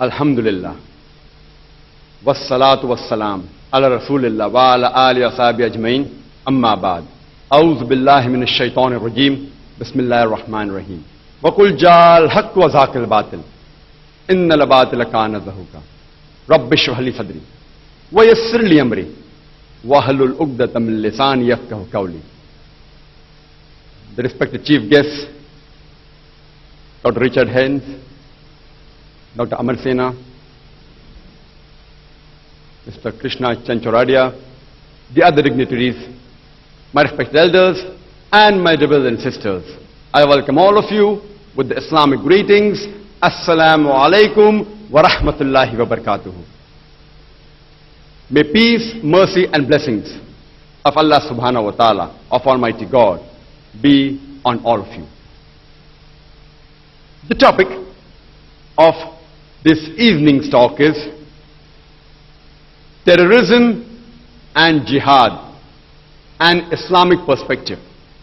Alhamdulillah. Wassalatu wassalam. Ala Rasulillah wa ala alihi wa sahbihi ajmain. Amma ba'd. A'udhu billahi minash shaitanir rajim. Bismillahir rahmanir rahim. Wa qul ja'al haqq wa zaqal batil. Innal batila kana zahuqa. Rabbi shrah li sadri. Wa yassir li amri. Wahlul 'uqdatam min lisani yafqahu qawli. The respected chief guests, Dr. Richard Haynes, Dr. Amar Sena, Mr. Krishna Chanchoradia, the other dignitaries, my respected elders, and my brothers and sisters. I welcome all of you with the Islamic greetings. Assalamu alaikum wa rahmatullahi wa barakatuhu. May peace, mercy and blessings of Allah subhanahu wa ta'ala, of Almighty God, be on all of you. The topic of this evening's talk is terrorism and jihad, an Islamic perspective.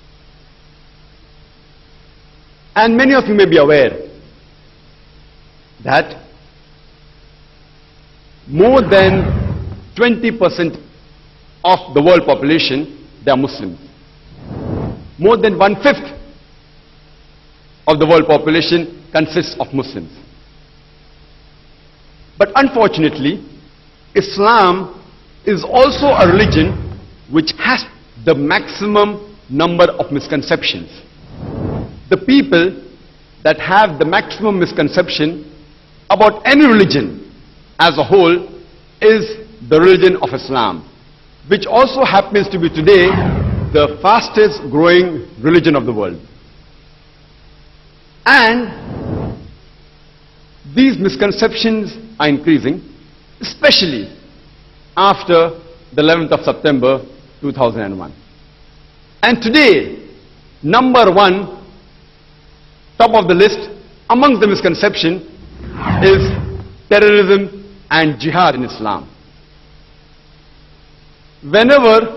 And many of you may be aware that more than 20% of the world population, they are Muslims. More than 1/5 of the world population consists of Muslims. But unfortunately, Islam is also a religion which has the maximum number of misconceptions. The people that have the maximum misconception about any religion as a whole is the religion of Islam, which also happens to be today the fastest growing religion of the world. And these misconceptions are increasing, especially after the 11th of September 2001. And today, number one, top of the list amongst the misconception is terrorism and jihad in Islam. Whenever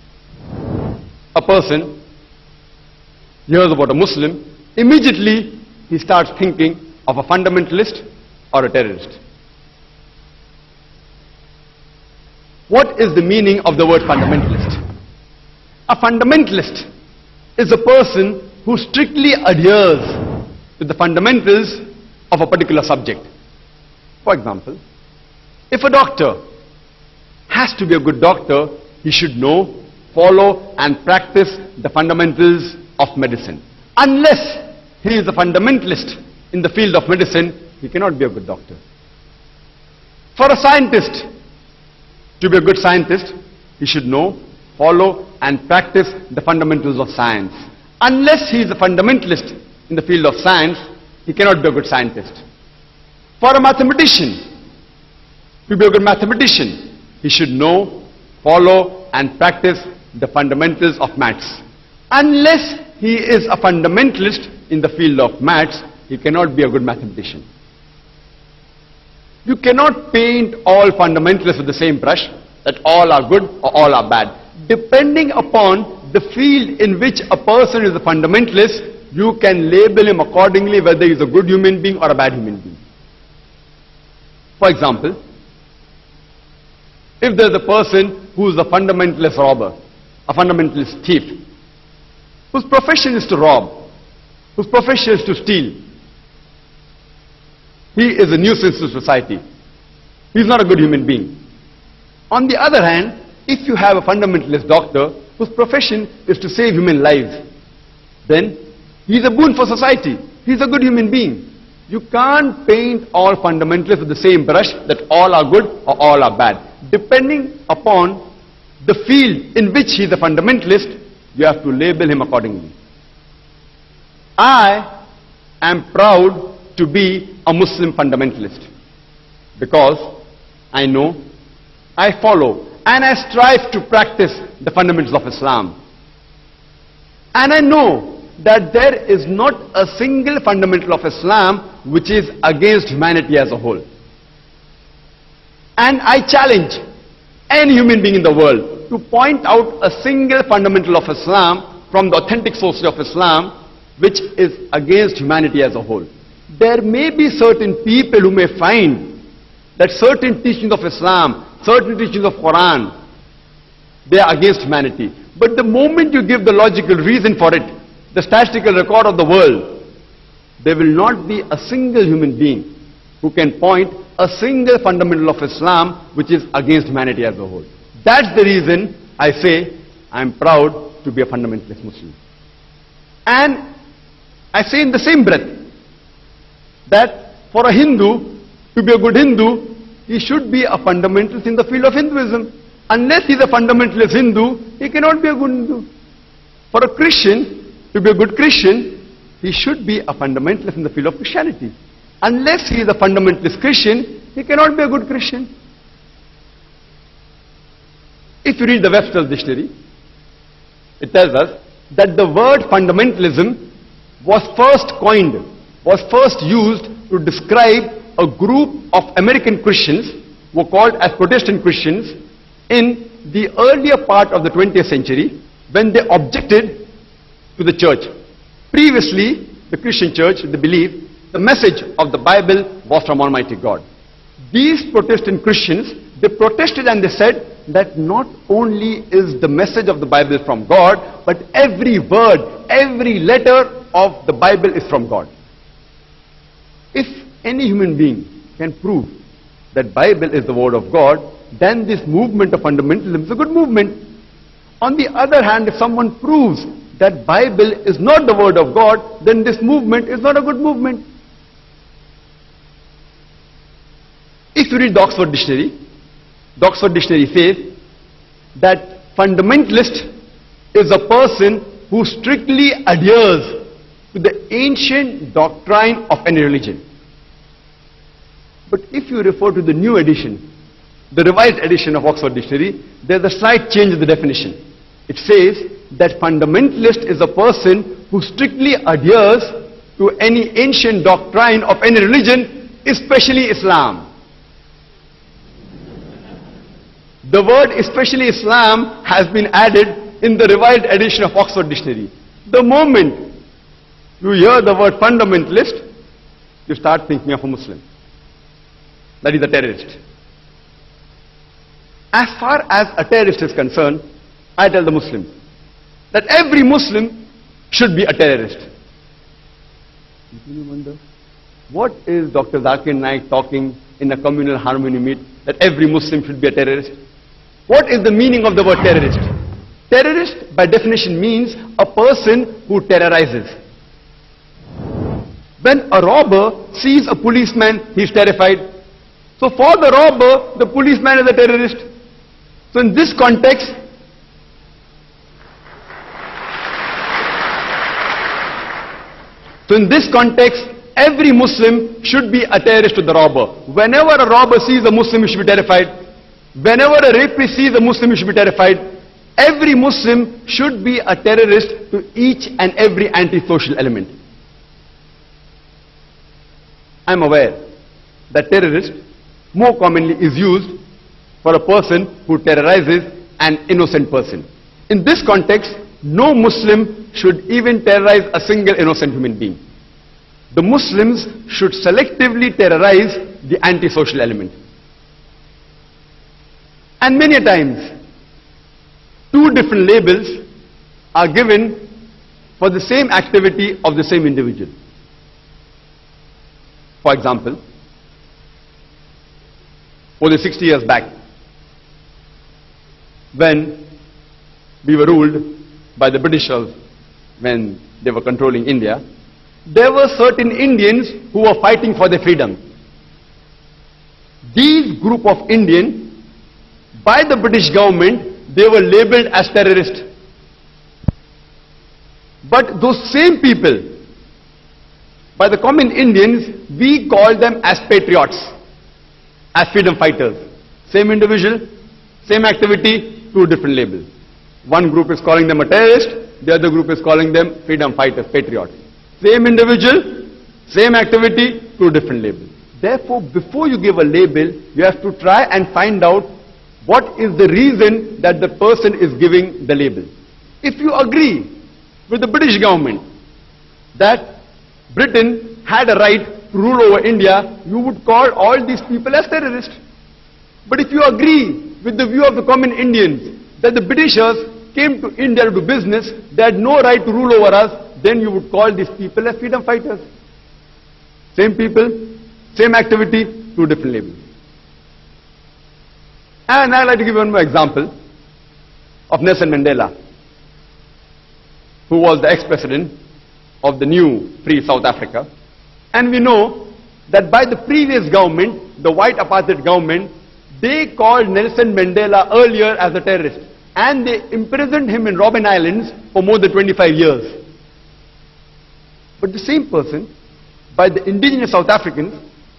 a person hears about a Muslim, immediately he starts thinking of a fundamentalist or a terrorist. What is the meaning of the word fundamentalist? A fundamentalist is a person who strictly adheres to the fundamentals of a particular subject. For example, if a doctor has to be a good doctor, he should know, follow and practice the fundamentals of medicine. Unless he is a fundamentalist in the field of medicine, he cannot be a good doctor. For a scientist to be a good scientist, he should know, follow and practice the fundamentals of science. Unless he is a fundamentalist in the field of science, he cannot be a good scientist. For a mathematician to be a good mathematician, he should know, follow and practice the fundamentals of maths. Unless he is a fundamentalist in the field of maths, he cannot be a good mathematician. You cannot paint all fundamentalists with the same brush, that all are good or all are bad. Depending upon the field in which a person is a fundamentalist, you can label him accordingly whether he is a good human being or a bad human being. For example, if there is a person who is a fundamentalist robber, a fundamentalist thief, whose profession is to rob, whose profession is to steal, he is a nuisance to society. He is not a good human being. On the other hand, if you have a fundamentalist doctor whose profession is to save human lives, then he is a boon for society. He is a good human being. You can't paint all fundamentalists with the same brush, that all are good or all are bad. Depending upon the field in which he is a fundamentalist, you have to label him accordingly. I am proud to be a Muslim fundamentalist because I know, I follow and I strive to practice the fundamentals of Islam. And I know that there is not a single fundamental of Islam which is against humanity as a whole. And I challenge any human being in the world to point out a single fundamental of Islam from the authentic sources of Islam which is against humanity as a whole. There may be certain people who may find that certain teachings of Islam, certain teachings of Quran, they are against humanity. But the moment you give the logical reason for it, the statistical record of the world, there will not be a single human being who can point a single fundamental of Islam which is against humanity as a whole. That's the reason I say I'm proud to be a fundamentalist Muslim. And I say in the same breath that for a Hindu to be a good Hindu, he should be a fundamentalist in the field of Hinduism. Unless he is a fundamentalist Hindu, he cannot be a good Hindu. For a Christian to be a good Christian, he should be a fundamentalist in the field of Christianity. Unless he is a fundamentalist Christian, he cannot be a good Christian. If you read the Webster's dictionary, it tells us that the word fundamentalism was first coined, was first used to describe a group of American Christians who were called as Protestant Christians in the earlier part of the 20th century when they objected to the church. Previously, the Christian church, they believed the message of the Bible was from Almighty God. These Protestant Christians, they protested and they said that not only is the message of the Bible from God, but every word, every letter of the Bible is from God. If any human being can prove that Bible is the word of God, then this movement of fundamentalism is a good movement. On the other hand, if someone proves that Bible is not the word of God, then this movement is not a good movement. If you read the Oxford Dictionary says that fundamentalist is a person who strictly adheres to the ancient doctrine of any religion. But if you refer to the new edition, the revised edition of Oxford Dictionary, there's a slight change in the definition. It says that fundamentalist is a person who strictly adheres to any ancient doctrine of any religion, especially Islam. The word especially Islam has been added in the revised edition of Oxford Dictionary. The moment you hear the word fundamentalist, you start thinking of a Muslim. That is a terrorist. As far as a terrorist is concerned, I tell the Muslims that every Muslim should be a terrorist. You wonder, what is Dr. Zakir Naik talking in a communal harmony meet that every Muslim should be a terrorist? What is the meaning of the word terrorist? Terrorist, by definition, means a person who terrorizes. When a robber sees a policeman, he is terrified. So for the robber, the policeman is a terrorist. So in this context, every Muslim should be a terrorist to the robber. Whenever a robber sees a Muslim, he should be terrified. Whenever a rapist sees a Muslim, he should be terrified. Every Muslim should be a terrorist to each and every anti-social element. I am aware that terrorist more commonly is used for a person who terrorizes an innocent person. In this context, no Muslim should even terrorize a single innocent human being. The Muslims should selectively terrorize the anti-social element. And many a times, two different labels are given for the same activity of the same individual. For example, over 60 years back, when we were ruled by the Britishers, when they were controlling India, there were certain Indians who were fighting for their freedom. These group of Indians, by the British government, they were labeled as terrorists. But those same people, by the common Indians, we call them as patriots, as freedom fighters. Same individual, same activity, two different labels. One group is calling them a terrorist, the other group is calling them freedom fighters, patriots. Same individual, same activity, two different labels. Therefore, before you give a label, you have to try and find out what is the reason that the person is giving the label. If you agree with the British government that Britain had a right to rule over India, you would call all these people as terrorists. But if you agree with the view of the common Indians that the Britishers came to India to do business, they had no right to rule over us, then you would call these people as freedom fighters. Same people, same activity, two different labels. And I'd like to give you one more example of Nelson Mandela, who was the ex-president of the new free South Africa. And we know that by the previous government, the white apartheid government, they called Nelson Mandela earlier as a terrorist. And they imprisoned him in Robben Islands for more than 25 years. But the same person, by the indigenous South Africans,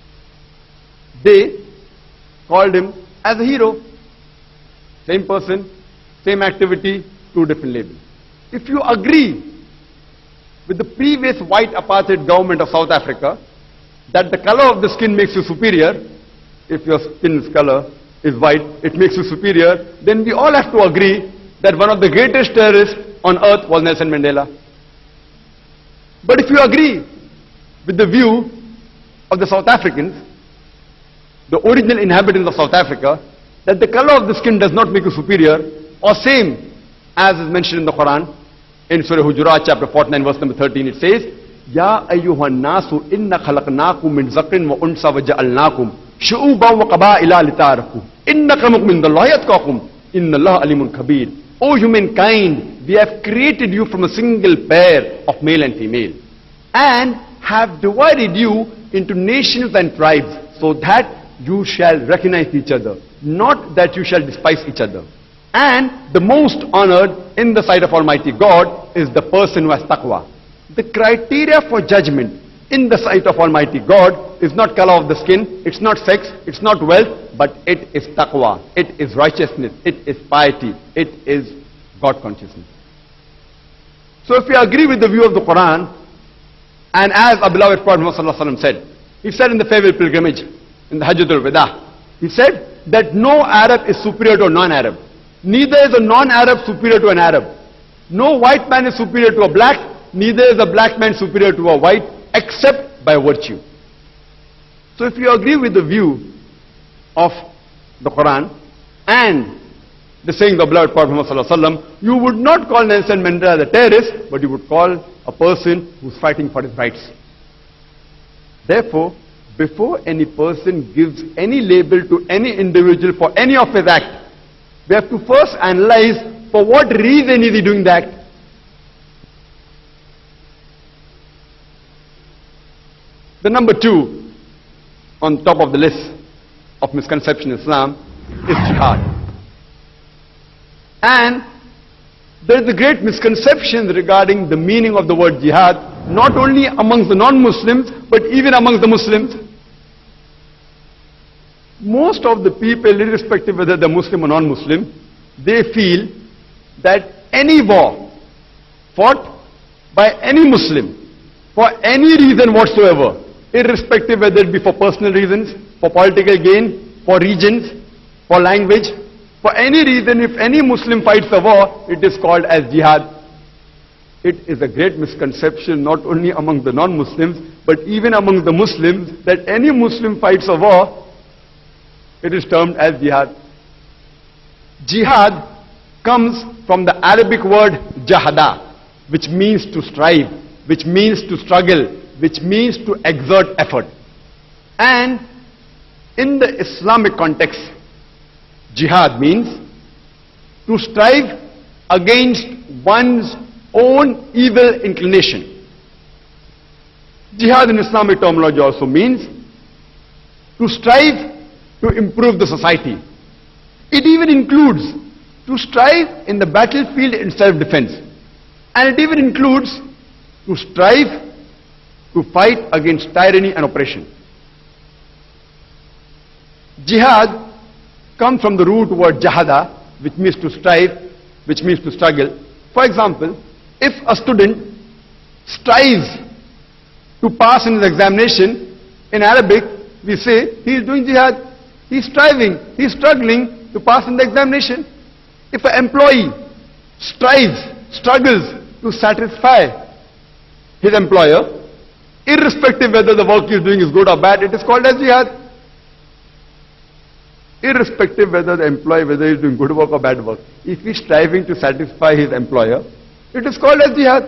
they called him as a hero. Same person, same activity, two different labels. If you agree with the previous white apartheid government of South Africa that the color of the skin makes you superior, if your skin's color is white, it makes you superior, then we all have to agree that one of the greatest terrorists on earth was Nelson Mandela. But if you agree with the view of the South Africans, the original inhabitants of South Africa, that the color of the skin does not make you superior, or same as is mentioned in the Quran, in Surah Hujurat chapter 49 verse number 13, it says, Ya ayyuhan nasu inna khalaqnakum min zaqrin wa unsa wa ja'alnakum shu'uban wa qaba'ila lita'arafu inna akramakum indallahi atqakum inna Allaha alimun kabir. O humankind, we have created you from a single pair of male and female and have divided you into nations and tribes so that you shall recognize each other, not that you shall despise each other. And the most honored in the sight of Almighty God is the person who has taqwa. The criteria for judgment in the sight of Almighty God is not color of the skin, it's not sex, it's not wealth, but it is taqwa, it is righteousness, it is piety, it is God consciousness. So if we agree with the view of the Quran, and as our beloved Prophet Muhammad said, he said in the farewell pilgrimage, in the Hajjatul Wada, he said that no Arab is superior to a non-Arab. Neither is a non-Arab superior to an Arab. No white man is superior to a black, neither is a black man superior to a white, except by virtue. So if you agree with the view of the Quran and the saying of the beloved Prophet Muhammad, you would not call Nelson Mandela a terrorist, but you would call a person who's fighting for his rights. Therefore, before any person gives any label to any individual for any of his acts, we have to first analyze for what reason is he doing the act. The number 2 on top of the list of misconception in Islam is jihad. And there is a great misconception regarding the meaning of the word jihad, not only amongst the non-Muslims, but even amongst the Muslims. Most of the people, irrespective whether they're Muslim or non-Muslim, they feel that any war fought by any Muslim for any reason whatsoever, irrespective whether it be for personal reasons, for political gain, for regions, for language, for any reason, if any Muslim fights a war, it is called as jihad. It is a great misconception not only among the non-Muslims, but even among the Muslims, that any Muslim fights a war, it is termed as jihad. Jihad comes from the Arabic word jahada, which means to strive, which means to struggle, which means to exert effort. And in the Islamic context, jihad means to strive against one's own evil inclination. Jihad in Islamic terminology also means to strive to improve the society. It even includes to strive in the battlefield in self-defense. And it even includes to strive to fight against tyranny and oppression. Jihad comes from the root word jahada, which means to strive, which means to struggle. For example, if a student strives to pass in his examination, in Arabic, we say he is doing jihad. He is striving, he is struggling to pass in the examination. If an employee strives, struggles to satisfy his employer, Irrespective whether the work he is doing is good or bad, it is called as jihad. Irrespective whether the employee, whether he is doing good work or bad work, if he is striving to satisfy his employer, it is called as jihad.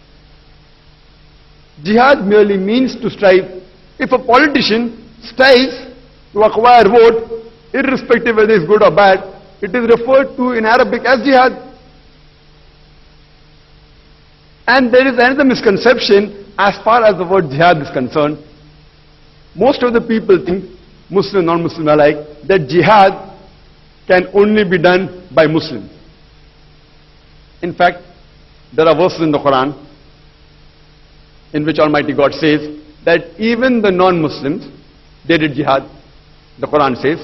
Jihad merely means to strive. If a politician strives to acquire vote, irrespective whether it is good or bad, it is referred to in Arabic as jihad. And there is another misconception as far as the word jihad is concerned. Most of the people think, Muslim, non-Muslim alike, that jihad can only be done by Muslims. In fact, there are verses in the Quran in which Almighty God says that even the non-Muslims, they did jihad. The Quran says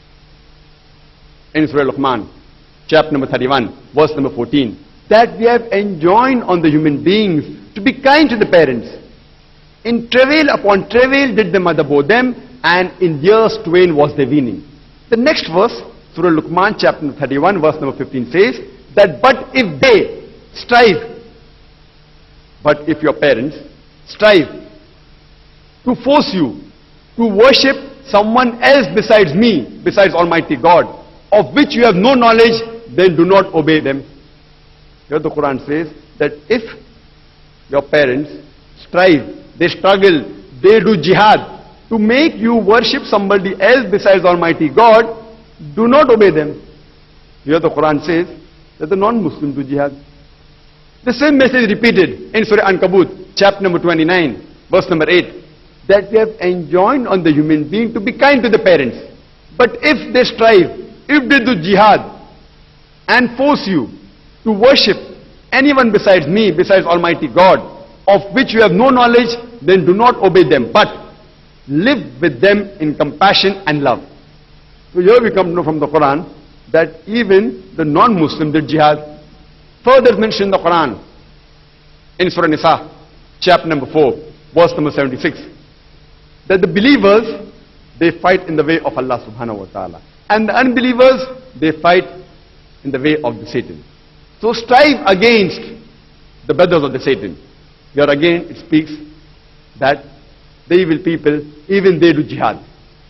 in Surah Luqman, chapter number 31, verse number 14, that we have enjoined on the human beings to be kind to the parents. In travail upon travail did the mother bore them, and in years twain was their weaning. The next verse, Surah Luqman, chapter 31, verse number 15 says that, but if they strive, but if your parents strive to force you to worship someone else besides me, besides Almighty God, of which you have no knowledge, then do not obey them. Here the Quran says that if your parents strive, they struggle, they do jihad to make you worship somebody else besides Almighty God, do not obey them. Here the Quran says that the non-Muslims do jihad. The same message repeated in Surah Ankabut, chapter number 29, verse number 8, that we have enjoined on the human being to be kind to the parents. But if they strive, if they do jihad and force you to worship anyone besides me, besides Almighty God, of which you have no knowledge, then do not obey them, but live with them in compassion and love. So here we come to know from the Quran that even the non-Muslim did jihad. Further mentioned in the Quran in Surah Nisa, chapter number 4, verse number 76, that the believers, they fight in the way of Allah subhanahu wa ta'ala, and the unbelievers, they fight in the way of the Satan. So strive against the brothers of the Satan. Here again it speaks that the evil people, even they do jihad.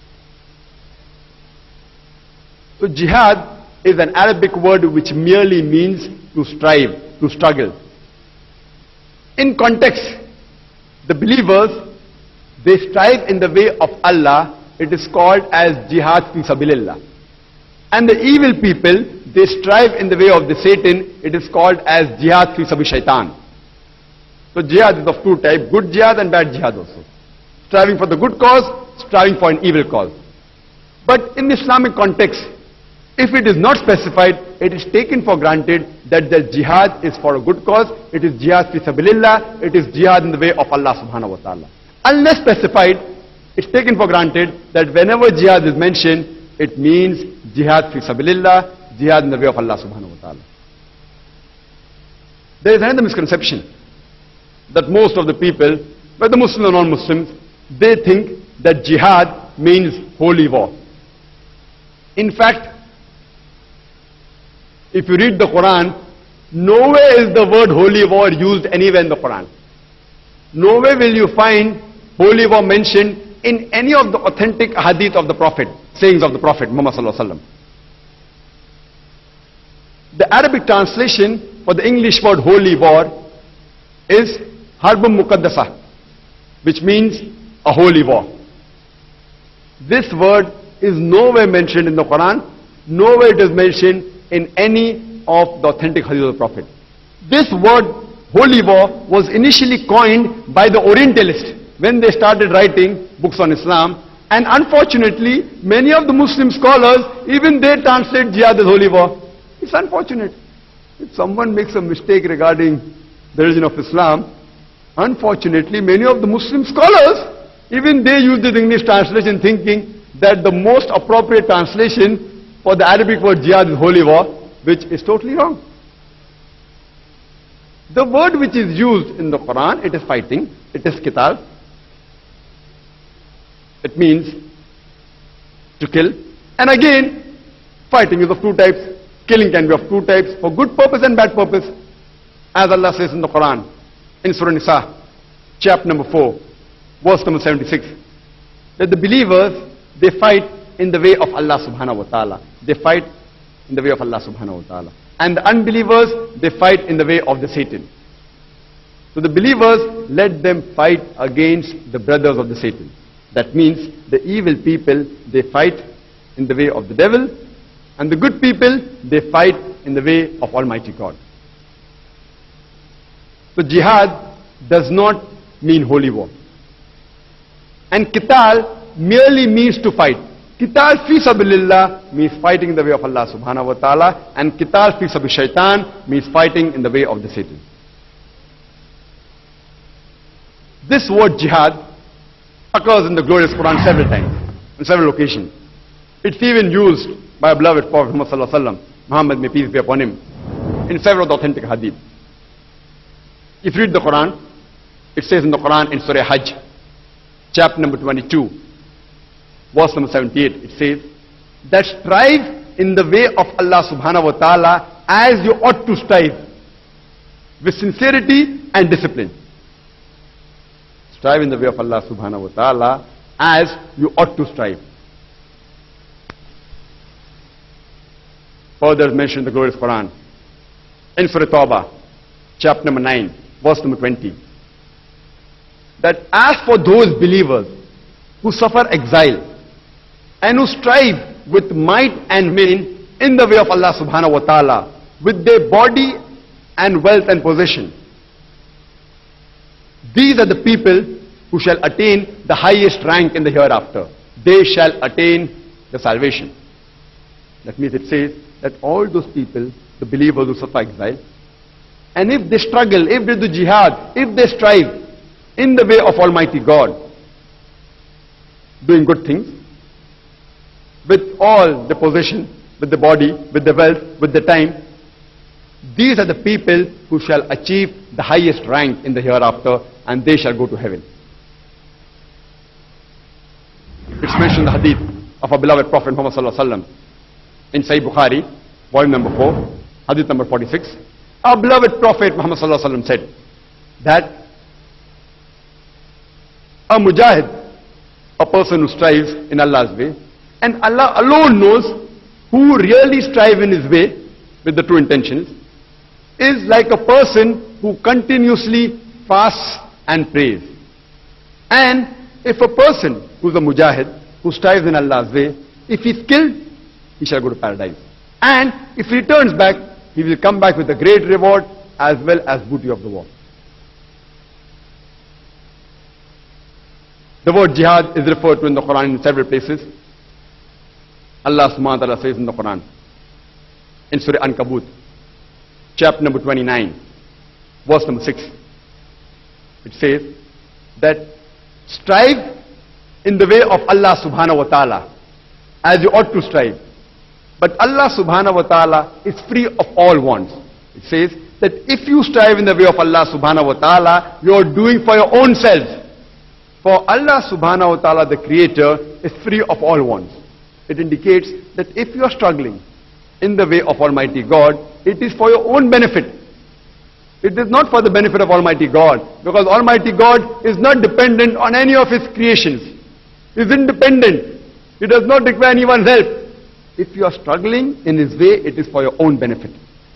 So jihad is an Arabic word which merely means to strive, to struggle. In context, the believers, they strive in the way of Allah. It is called as jihad fi sabilillah. And the evil people, they strive in the way of the Satan. It is called as jihad fi sabil shaitan. So jihad is of two types, good jihad and bad jihad also. Striving for the good cause, striving for an evil cause. But in the Islamic context, if it is not specified, it is taken for granted that the jihad is for a good cause, it is jihad fi sabilillah, it is jihad in the way of Allah subhanahu wa ta'ala. Unless specified, it's taken for granted that whenever jihad is mentioned, it means jihad fi sabilillah, jihad in the way of Allah subhanahu wa ta'ala. There is another misconception that most of the people, whether Muslims or non-Muslims, they think that jihad means holy war. In fact, if you read the Quran, nowhere is the word holy war used anywhere in the Quran. Nowhere will you find holy war mentioned in any of the authentic hadith of the Prophet, sayings of the Prophet Muhammad sallallahu alaihi wasallam. The Arabic translation for the English word holy war is Harbun Muqaddasa, which means a holy war. This word is nowhere mentioned in the Quran, nowhere it is mentioned in any of the authentic hadith of the Prophet. This word holy war was initially coined by the Orientalists when they started writing books on Islam, and unfortunately many of the Muslim scholars, even they translate jihad as holy war. It's unfortunate. If someone makes a mistake regarding the religion of Islam, unfortunately many of the Muslim scholars, even they use this English translation thinking that the most appropriate translation for the Arabic word jihad is holy war, which is totally wrong. The word which is used in the Quran, it is fighting, it is qital. It means to kill. And again, fighting is of two types. Killing can be of two types, for good purpose and bad purpose. As Allah says in the Quran, in Surah Nisa, chapter number 4, verse number 76. That the believers, they fight in the way of Allah subhanahu wa ta'ala. They fight in the way of Allah subhanahu wa ta'ala. And the unbelievers, they fight in the way of the Satan. So the believers, let them fight against the brothers of the Satan. That means the evil people, they fight in the way of the devil. And the good people, they fight in the way of Almighty God. So jihad does not mean holy war. And qital merely means to fight. Qital fi sabilillah means fighting in the way of Allah subhanahu wa ta'ala, and qital fi sabil shaitan means fighting in the way of the Satan. This word jihad occurs in the glorious Quran several times, on several occasions. It's even used by our beloved Prophet Muhammad sallallahu alaihi wasallam, Muhammad may peace be upon him, in several authentic hadith. If you read the Quran, it says in the Quran in Surah Hajj, chapter number 22, verse number 78, it says that strive in the way of Allah subhanahu wa ta'ala as you ought to strive, with sincerity and discipline. Strive in the way of Allah subhanahu wa ta'ala as you ought to strive. Further mentioned in the glorious Quran, in Surah Tawbah, chapter number 9, verse number 20, that as for those believers who suffer exile and who strive with might and main in the way of Allah subhanahu wa ta'ala, with their body and wealth and possession, these are the people who shall attain the highest rank in the hereafter. They shall attain the salvation. That means it says that all those people, the believers who suffer exile, and if they struggle, if they do jihad, if they strive in the way of Almighty God, doing good things, with all the possession, with the body, with the wealth, with the time, these are the people who shall achieve the highest rank in the hereafter, and they shall go to heaven. It's mentioned in the hadith of our beloved Prophet Muhammad sallallahu alaihi wasallam in Sahih Bukhari, volume number 4, hadith number 46. Our beloved Prophet Muhammad sallallahu alaihi wasallam said that a mujahid, a person who strives in Allah's way, and Allah alone knows who really strive in His way with the true intentions, is like a person who continuously fasts and prays. And if a person who's a mujahid, who strives in Allah's way, if he's killed, he shall go to paradise. And if he returns back, he will come back with a great reward as well as booty of the war. The word jihad is referred to in the Quran in several places. Allah subhanahu wa ta'ala says in the Quran, in Surah Ankabut, chapter number 29, verse number 6, it says that strive in the way of Allah subhanahu wa ta'ala as you ought to strive. But Allah subhanahu wa ta'ala is free of all wants. It says that if you strive in the way of Allah subhanahu wa ta'ala, you are doing for your own self. For Allah subhanahu wa ta'ala, the creator, is free of all wants. It indicates that if you are struggling in the way of Almighty God, it is for your own benefit. It is not for the benefit of Almighty God, because Almighty God is not dependent on any of His creations. He is independent. He does not require anyone's help. If you are struggling in His way, it is for your own benefit.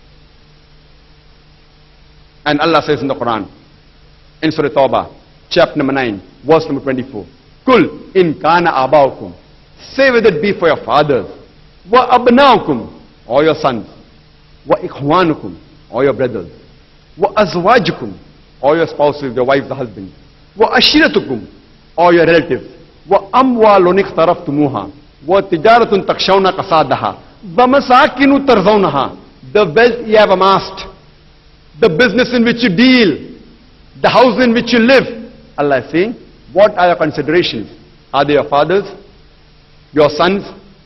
And Allah says in the Quran, in Surah Tawbah, chapter number 9, verse number 24, Kul in kana abaukum, say whether it be for your fathers, wa abnaukum, or your sons, wa ikhwanukum, or your brothers, wa azwajukum, or your spouses, your wives, the husbands, wa ashiratukum, or your relatives, wa amwalun iqtaraftumuha, wa tijaratun takshawna qasadaha, wa masakinu tarzawnaha, the wealth you have amassed, the business in which you deal, the house in which you live. Allah is saying, what are your considerations? Are they your fathers, your sons,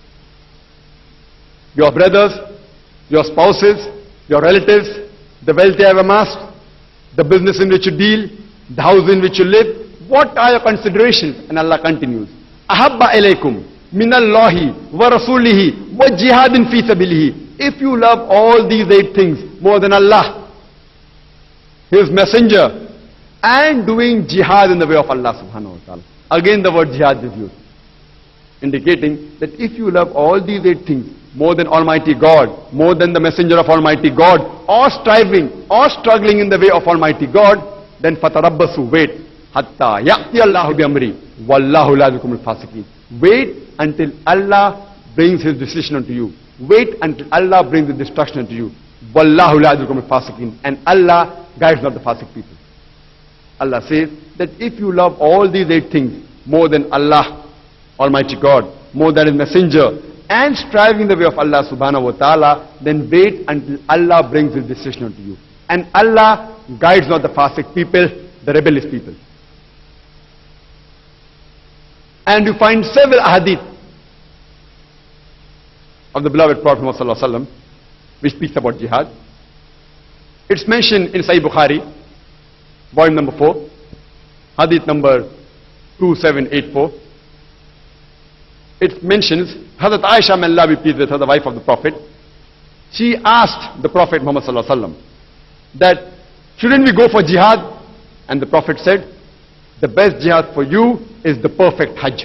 your brothers, your spouses, your relatives, the wealth you have amassed, the business in which you deal, the house in which you live? What are your considerations? And Allah continues, Ahabba ilaykum minallahi wa rasulihi wa jihadin fi sabilihi. If you love all these 8 things more than Allah, His messenger, and doing jihad in the way of Allah subhanahu wa ta'ala. Again the word jihad is used, indicating that if you love all these 8 things more than Almighty God, more than the messenger of Almighty God, or striving or struggling in the way of Almighty God, then fatarabbasu, wait, hatta ya'ti Allahu bi amri, wallahu la yuhibbul fasiqin. Wait until Allah brings His decision unto you. Wait until Allah brings the destruction unto you. Wallahu la yuhibbul fasiqin. And Allah guides not the fasiq people. Allah says that if you love all these 8 things more than Allah, Almighty God, more than His messenger, and striving the way of Allah subhanahu wa ta'ala, then wait until Allah brings His decision unto you. And Allah guides not the fasiq people, the rebellious people. And you find several hadith of the beloved Prophet Muhammad sallallahu alaihi wasallam which speaks about jihad. It's mentioned in Sahih Bukhari, volume number 4, hadith number 2784. It mentions Hazrat Aisha, may Allah be pleased with her, the wife of the Prophet. She asked the Prophet Muhammad sallallahu alaihi wasallam that shouldn't we go for jihad? And the Prophet said, the best jihad for you is the perfect Hajj.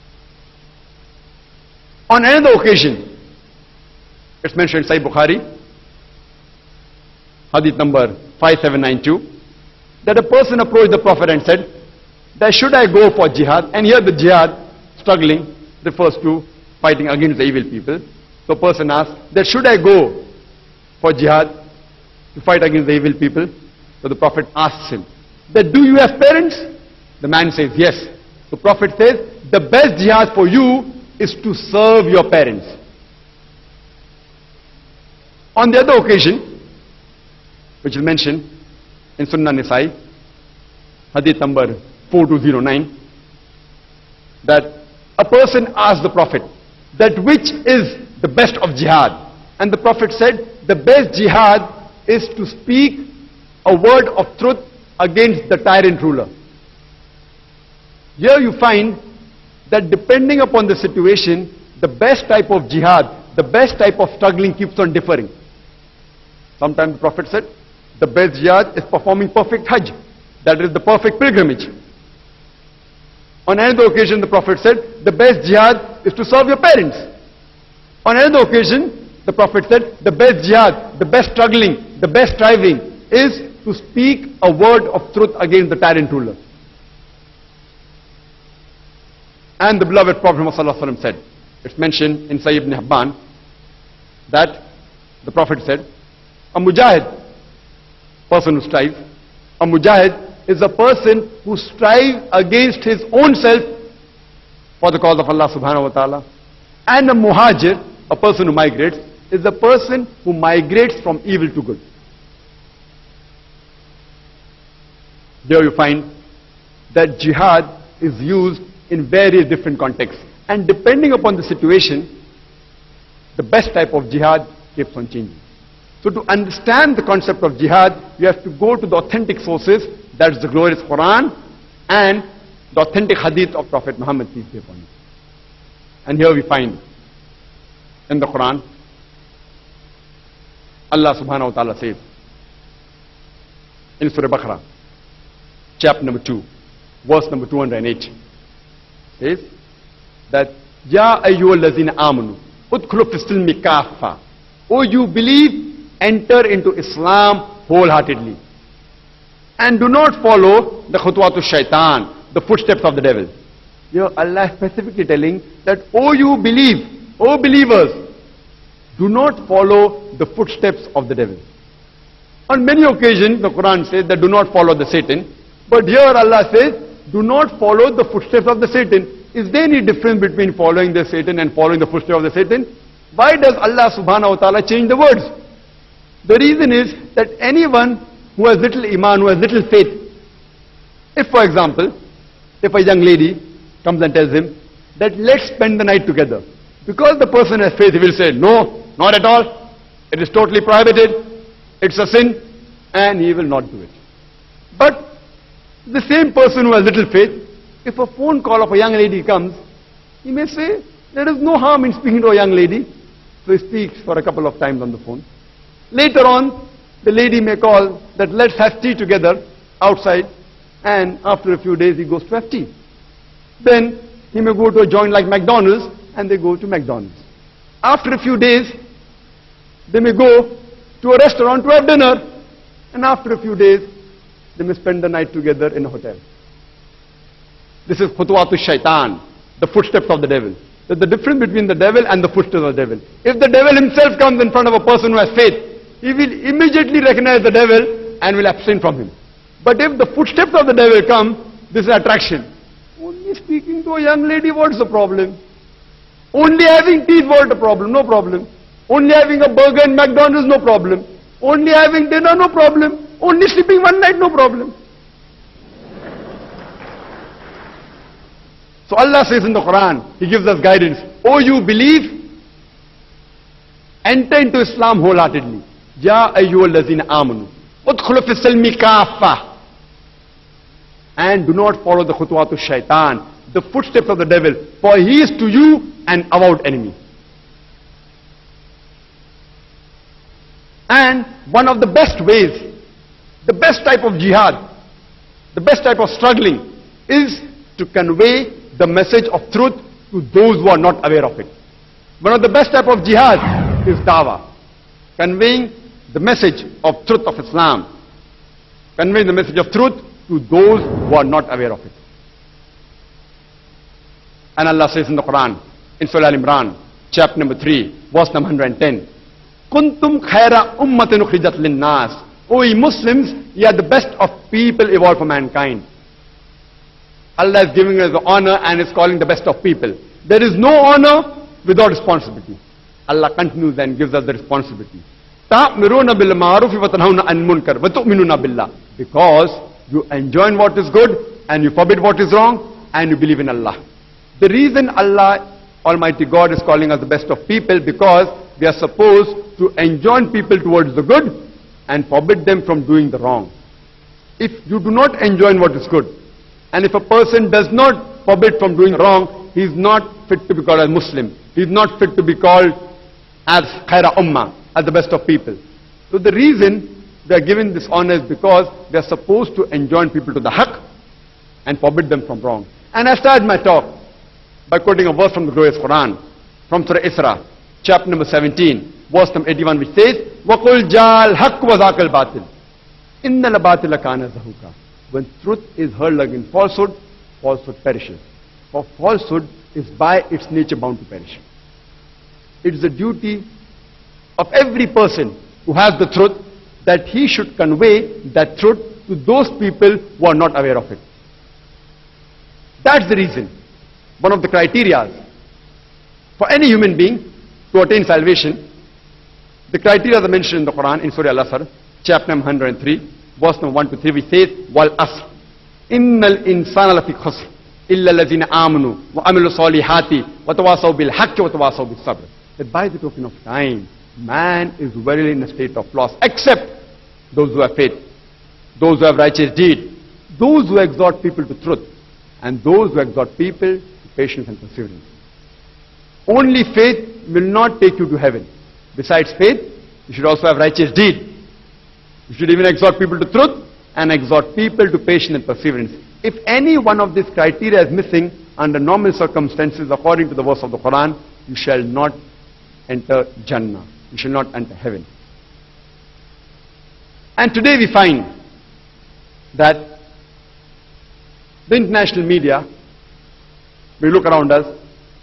On another occasion, it's mentioned in Sahih Bukhari, hadith number 5792, that a person approached the Prophet and said, that should I go for jihad? And here the jihad, struggling, refers to fighting against the evil people. So a person asked, that should I go for jihad to fight against the evil people? So the Prophet asks him, that do you have parents? The man says, yes. The Prophet says, the best jihad for you is to serve your parents. On the other occasion, which is mentioned in Sunnah Nisa'i, hadith number 4209, that a person asked the Prophet that which is the best of jihad, and the Prophet said the best jihad is to speak a word of truth against the tyrant ruler. Here you find that depending upon the situation, the best type of jihad, the best type of struggling keeps on differing. Sometimes the Prophet said the best jihad is performing perfect Hajj, that is the perfect pilgrimage. On another occasion, the Prophet said, the best jihad is to serve your parents. On another occasion, the Prophet said, the best jihad, the best struggling, the best striving is to speak a word of truth against the tyrant ruler. And the beloved Prophet Muhammad said, it's mentioned in Sahih ibn Hibban, that the Prophet said, a mujahid, person who strives, a mujahid is a person who strives against his own self for the cause of Allah subhanahu wa ta'ala. And a muhajir, a person who migrates, is a person who migrates from evil to good. There you find that jihad is used in various different contexts. And depending upon the situation, the best type of jihad keeps on changing. So to understand the concept of jihad, you have to go to the authentic sources, that is the glorious Quran and the authentic hadith of Prophet Muhammad, peace be upon him. And here we find in the Quran, Allah subhanahu wa ta'ala says in Surah Baqarah, chapter number 2, verse number 208, says that Ya ayyuhal lazina amanu udkhulu fis silmi kaffa. Oh, you believe, enter into Islam wholeheartedly. And do not follow the khutwatul shaitan, the footsteps of the devil. Here Allah is specifically telling that, oh you believe, oh believers, do not follow the footsteps of the devil. On many occasions the Quran says that do not follow the Satan. But here Allah says, do not follow the footsteps of the Satan. Is there any difference between following the Satan and following the footsteps of the Satan? Why does Allah subhanahu wa ta'ala change the words? The reason is that anyone who has little iman, who has little faith, if for example, if a young lady comes and tells him that let's spend the night together, because the person has faith, he will say, no, not at all, it is totally prohibited, it's a sin, and he will not do it. But the same person who has little faith, if a phone call of a young lady comes, he may say, there is no harm in speaking to a young lady, so he speaks for a couple of times on the phone. Later on, the lady may call that let's have tea together outside. and after a few days he goes to FT. Then he may go to a joint like McDonald's, and they go to McDonald's. After a few days, they may go to a restaurant to have dinner, and after a few days, they may spend the night together in a hotel. This is khutuwatu shaitan, the footsteps of the devil. There's the difference between the devil and the footsteps of the devil. If the devil himself comes in front of a person who has faith, he will immediately recognize the devil and will abstain from him. But if the footsteps of the devil come, this is attraction. Only speaking to a young lady, what's the problem? Only having teeth, what's the problem? No problem. Only having a burger in McDonald's, no problem. Only having dinner, no problem. Only sleeping one night, no problem. So Allah says in the Quran, He gives us guidance. Oh, you believe, enter into Islam wholeheartedly. Ya ayyuhal lazina amanu, udkhulu fis silmi kaffa. And do not follow the khutuwatu shaitan, the footsteps of the devil, for he is to you an avowed enemy. And one of the best ways, the best type of jihad, the best type of struggling is to convey the message of truth to those who are not aware of it. One of the best type of jihad is dawah, conveying the message of truth of Islam, conveying the message of truth to those who are not aware of it. And Allah says in the Quran, in Surah Al-Imran, chapter number 3, verse number 110, Kuntum khaira ummatin ukhrijat lin-nas. O ye Muslims, ye are the best of people evolved for mankind. Allah is giving us the honor and is calling the best of people. There is no honor without responsibility. Allah continues and gives us the responsibility. Ta'miruna bil ma'ruf wa tanhauna 'anil munkar wa tu'minuna billah. Because you enjoin what is good and you forbid what is wrong and you believe in Allah. The reason Allah Almighty God is calling us the best of people, because we are supposed to enjoin people towards the good and forbid them from doing the wrong. If you do not enjoin what is good, and if a person does not forbid from doing wrong, he is not fit to be called a Muslim. He is not fit to be called as khaira ummah, as the best of people. So the reason we are given this honor is because we are supposed to enjoin people to the haqq and forbid them from wrong. And I started my talk by quoting a verse from the glorious Quran, from Surah Isra, chapter number 17, verse number 81, which says, وَقُلْ جَاءَ الْحَقُّ وَذَاقَ الْبَاطِلِ إِنَّ الْبَاطِلَ كَانَ زَهُوقًا. When truth is heard like in falsehood, falsehood perishes. For falsehood is by its nature bound to perish. It is the duty of every person who has the truth that he should convey that truth to those people who are not aware of it. That's the reason. One of the criteria for any human being to attain salvation, the criteria are mentioned in the Quran in Surah Al-Asr, chapter number 103, verse number 1 to 3, which says, Wal asr, innal insana lafi khusr, illa allazina amanu, wa amilu salihati, wa tawasaw bil haqqi, wa tawasaw bil sabr. That by the token of time, man is verily in a state of loss, except those who have faith, those who have righteous deed, those who exhort people to truth, and those who exhort people to patience and perseverance. Only faith will not take you to heaven. Besides faith, you should also have righteous deed. You should even exhort people to truth and exhort people to patience and perseverance. If any one of these criteria is missing under normal circumstances, according to the verse of the Quran, you shall not enter Jannah. You shall not enter heaven. And today we find that the international media, we look around us,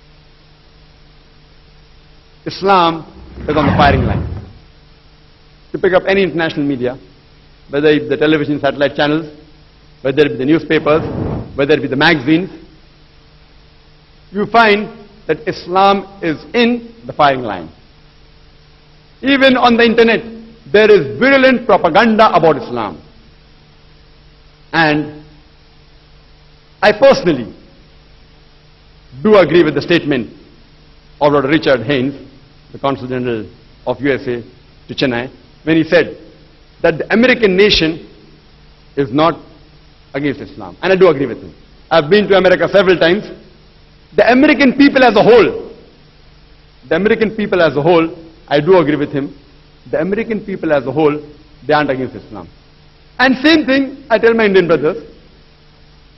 Islam is on the firing line. You pick up any international media, whether it be the television, satellite channels, whether it be the newspapers, whether it be the magazines, you find that Islam is in the firing line. Even on the internet, there is virulent propaganda about Islam. And I personally do agree with the statement of Dr. Richard Haynes, the Consul General of USA to Chennai, when he said that the American nation is not against Islam. And I do agree with him. I've been to America several times. The American people as a whole, I do agree with him. The American people as a whole, they aren't against Islam. And same thing I tell my Indian brothers.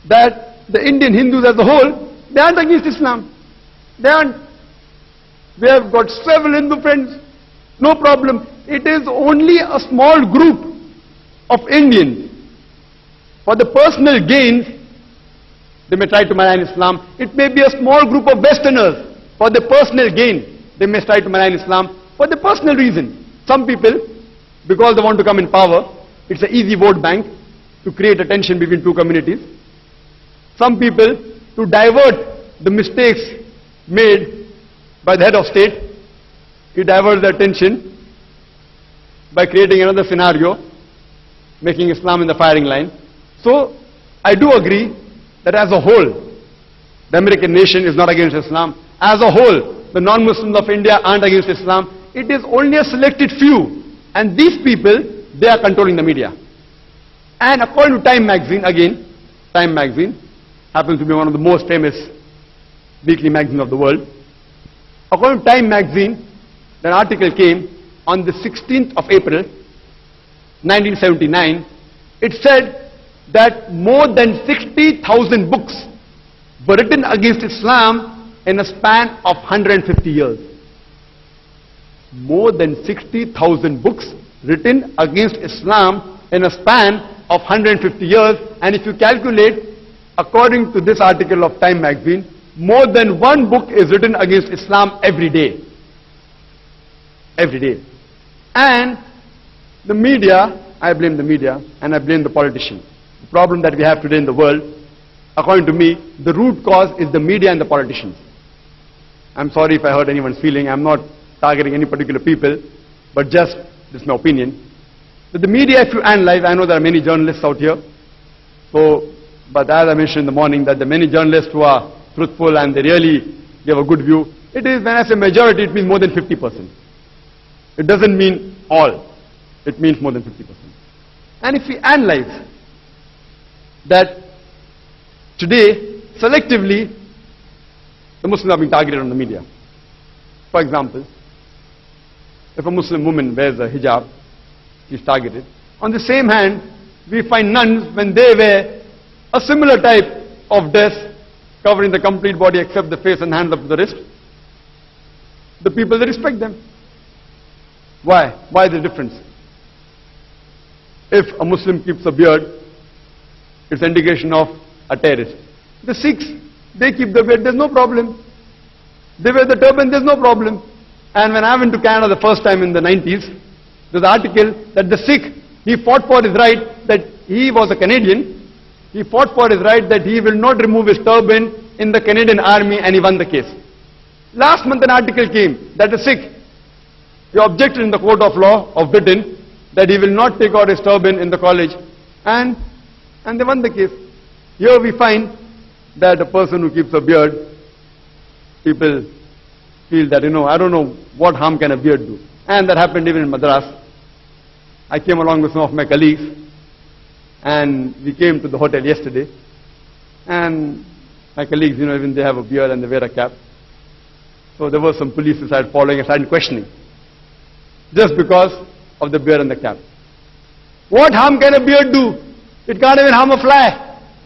that the Indian Hindus as a whole, they aren't against Islam. They aren't. We have got several Hindu friends. No problem. It is only a small group of Indians. For the personal gains, they may try to malign Islam. It may be a small group of Westerners. For the personal gain, they may try to malign Islam. For the personal reason. Some people, because they want to come in power, it's an easy vote bank to create a tension between two communities. Some people, to divert the mistakes made by the head of state, he diverts their attention by creating another scenario, making Islam in the firing line. So, I do agree that as a whole, the American nation is not against Islam. As a whole, the non-Muslims of India aren't against Islam. It is only a selected few. And these people, they are controlling the media. And according to Time magazine, again, Time magazine happens to be one of the most famous weekly magazines of the world. According to Time magazine, an article came on the 16th of April, 1979. It said that more than 60,000 books were written against Islam in a span of 150 years. More than 60,000 books written against Islam in a span of 150 years. And if you calculate, according to this article of Time magazine, more than one book is written against Islam every day. Every day. And the media, I blame the media and I blame the politicians. The problem that we have today in the world, according to me, the root cause is the media and the politicians. I'm sorry if I hurt anyone's feeling. I'm not targeting any particular people, but just, this is my opinion. But the media, if you analyze, I know there are many journalists out here. So, but as I mentioned in the morning, that there are many journalists who are truthful and they really give a good view. It is, when I say majority, it means more than 50%. It doesn't mean all. It means more than 50%. And if we analyze that today, selectively, the Muslims are being targeted on the media. For example, if a Muslim woman wears a hijab, she is targeted. On the same hand, we find nuns, when they wear a similar type of dress, covering the complete body except the face and hands up to the wrist, the people, they respect them. Why? Why the difference? If a Muslim keeps a beard, it's an indication of a terrorist. The Sikhs, they keep the beard, there's no problem. They wear the turban, there's no problem. And when I went to Canada the first time in the 90s, there's an article that the Sikh, he fought for his right, that he was a Canadian, he fought for his right that he will not remove his turban in the Canadian army, and he won the case. Last month an article came that the Sikh, he objected in the court of law of Britain that he will not take out his turban in the college, and they won the case. Here we find that a person who keeps a beard, people feel that, I don't know what harm can a beard do. And that happened even in Madras. I came along with some of my colleagues and we came to the hotel yesterday, and my colleagues, even they have a beard and they wear a cap. So there were some police who started following and started questioning just because of the beard and the cap. What harm can a beard do? It can't even harm a fly.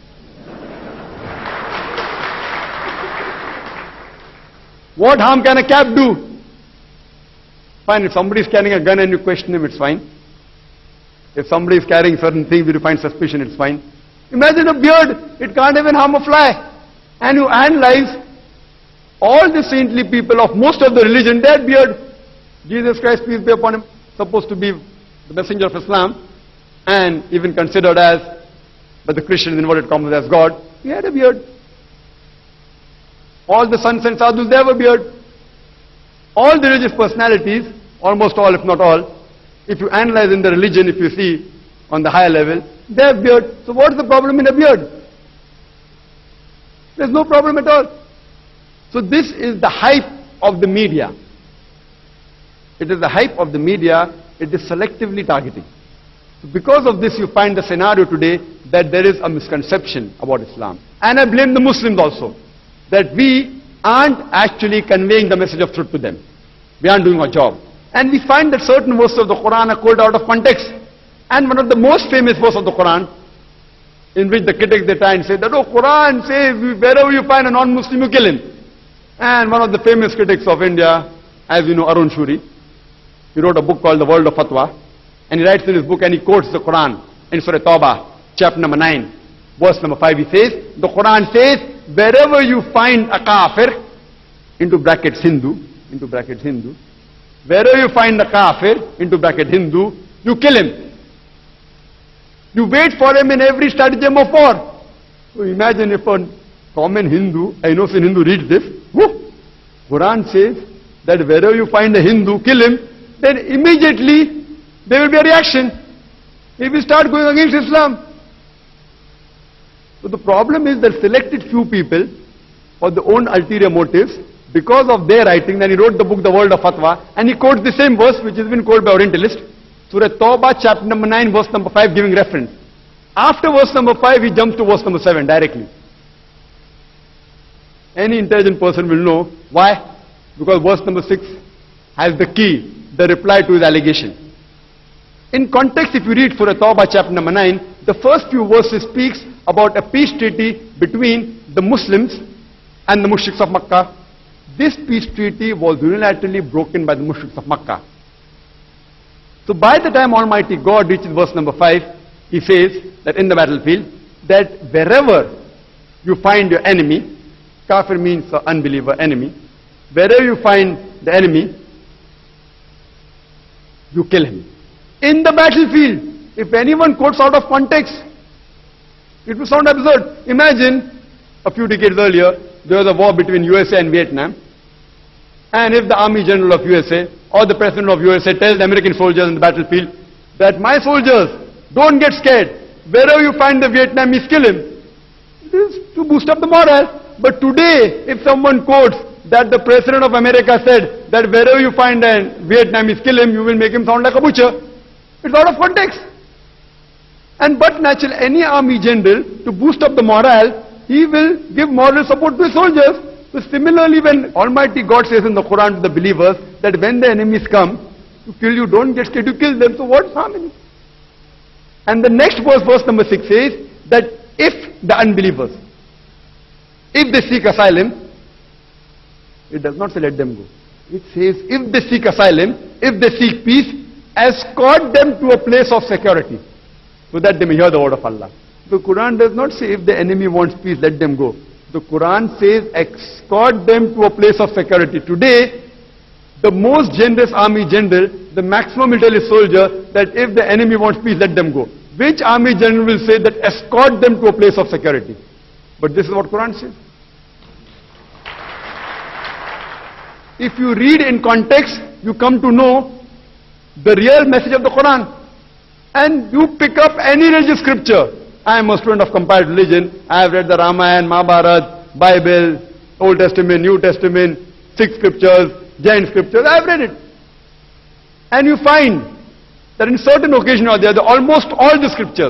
What harm can a cap do? Fine, if somebody is carrying a gun and you question him, it's fine. If somebody is carrying certain things, you find suspicion, it's fine. Imagine a beard, it can't even harm a fly. And you analyze all the saintly people of most of the religion, they had beard. Jesus Christ, peace be upon him, supposed to be the messenger of Islam, and even considered as, by the Christians, inverted commas, as God, he had a beard. All the sons and sadhus, they have a beard. All the religious personalities, almost all, if not all, if you analyze in the religion, if you see on the higher level, they have beard. So what's the problem in a beard? There's no problem at all. So this is the hype of the media. It is the hype of the media, it is selectively targeting. So because of this, you find the scenario today that there is a misconception about Islam. And I blame the Muslims also, that we aren't actually conveying the message of truth to them. We aren't doing our job. And we find that certain verses of the Quran are quoted out of context. And one of the most famous verses of the Quran in which the critics they try and say that, oh, Quran says wherever you find a non-Muslim, you kill him. And one of the famous critics of India, as you know, Arun Shuri, he wrote a book called The World of Fatwa, and he writes in his book and he quotes the Quran in Surah Tawbah, chapter number 9, verse number 5. He says, the Quran says, wherever you find a kafir, into brackets Hindu, wherever you find a kafir, into bracket Hindu, you kill him. You wait for him in every stratagem of war. So imagine if a common Hindu, an innocent Hindu reads this, whoo, Quran says that wherever you find a Hindu, kill him, then immediately there will be a reaction. He will start going against Islam. So the problem is that selected few people for their own ulterior motives, because of their writing, then he wrote the book The World of Fatwa, and he quotes the same verse which has been quoted by Orientalists, Surah Tawbah, chapter number 9, verse number 5, giving reference. After verse number 5, he jumps to verse number 7 directly. Any intelligent person will know why. Because verse number 6 has the key, the reply to his allegation. In context, if you read Surah Tawbah, chapter number 9, the first few verses speaks about a peace treaty between the Muslims and the mushriks of Makkah. This peace treaty was unilaterally broken by the mushriks of Makkah. So by the time Almighty God reaches verse number 5, He says that in the battlefield, that wherever you find your enemy, kafir means unbeliever, enemy, wherever you find the enemy, you kill him. In the battlefield, if anyone quotes out of context, it will sound absurd. Imagine a few decades earlier, there was a war between USA and Vietnam. And if the Army General of USA or the President of USA tells the American soldiers in the battlefield that my soldiers, don't get scared, wherever you find the Vietnamese, kill him. It is to boost up the morale. But today, if someone quotes that the President of America said that wherever you find a Vietnamese, kill him, you will make him sound like a butcher. It's out of context. And but naturally, any army general, to boost up the morale, he will give moral support to his soldiers. So similarly, when Almighty God says in the Quran to the believers that when the enemies come to kill you, don't get scared, you kill them. So what's harm in it? And the next verse, verse number 6 says that if the unbelievers, if they seek asylum, it does not say let them go. It says if they seek asylum, if they seek peace, escort them to a place of security so that they may hear the word of Allah. The Quran does not say if the enemy wants peace, let them go. The Quran says escort them to a place of security. Today, the most generous army general, the maximum will tell his soldier that if the enemy wants peace, let them go. Which army general will say that escort them to a place of security? But this is what Quran says. If you read in context, you come to know the real message of the Quran. And you pick up any religious scripture. I am a student of compiled religion. I have read the Ramayana, Mahabharata, Bible, Old Testament, New Testament, Sikh scriptures, Jain scriptures. I have read it. And you find that in certain occasion or the other, almost all the scriptures,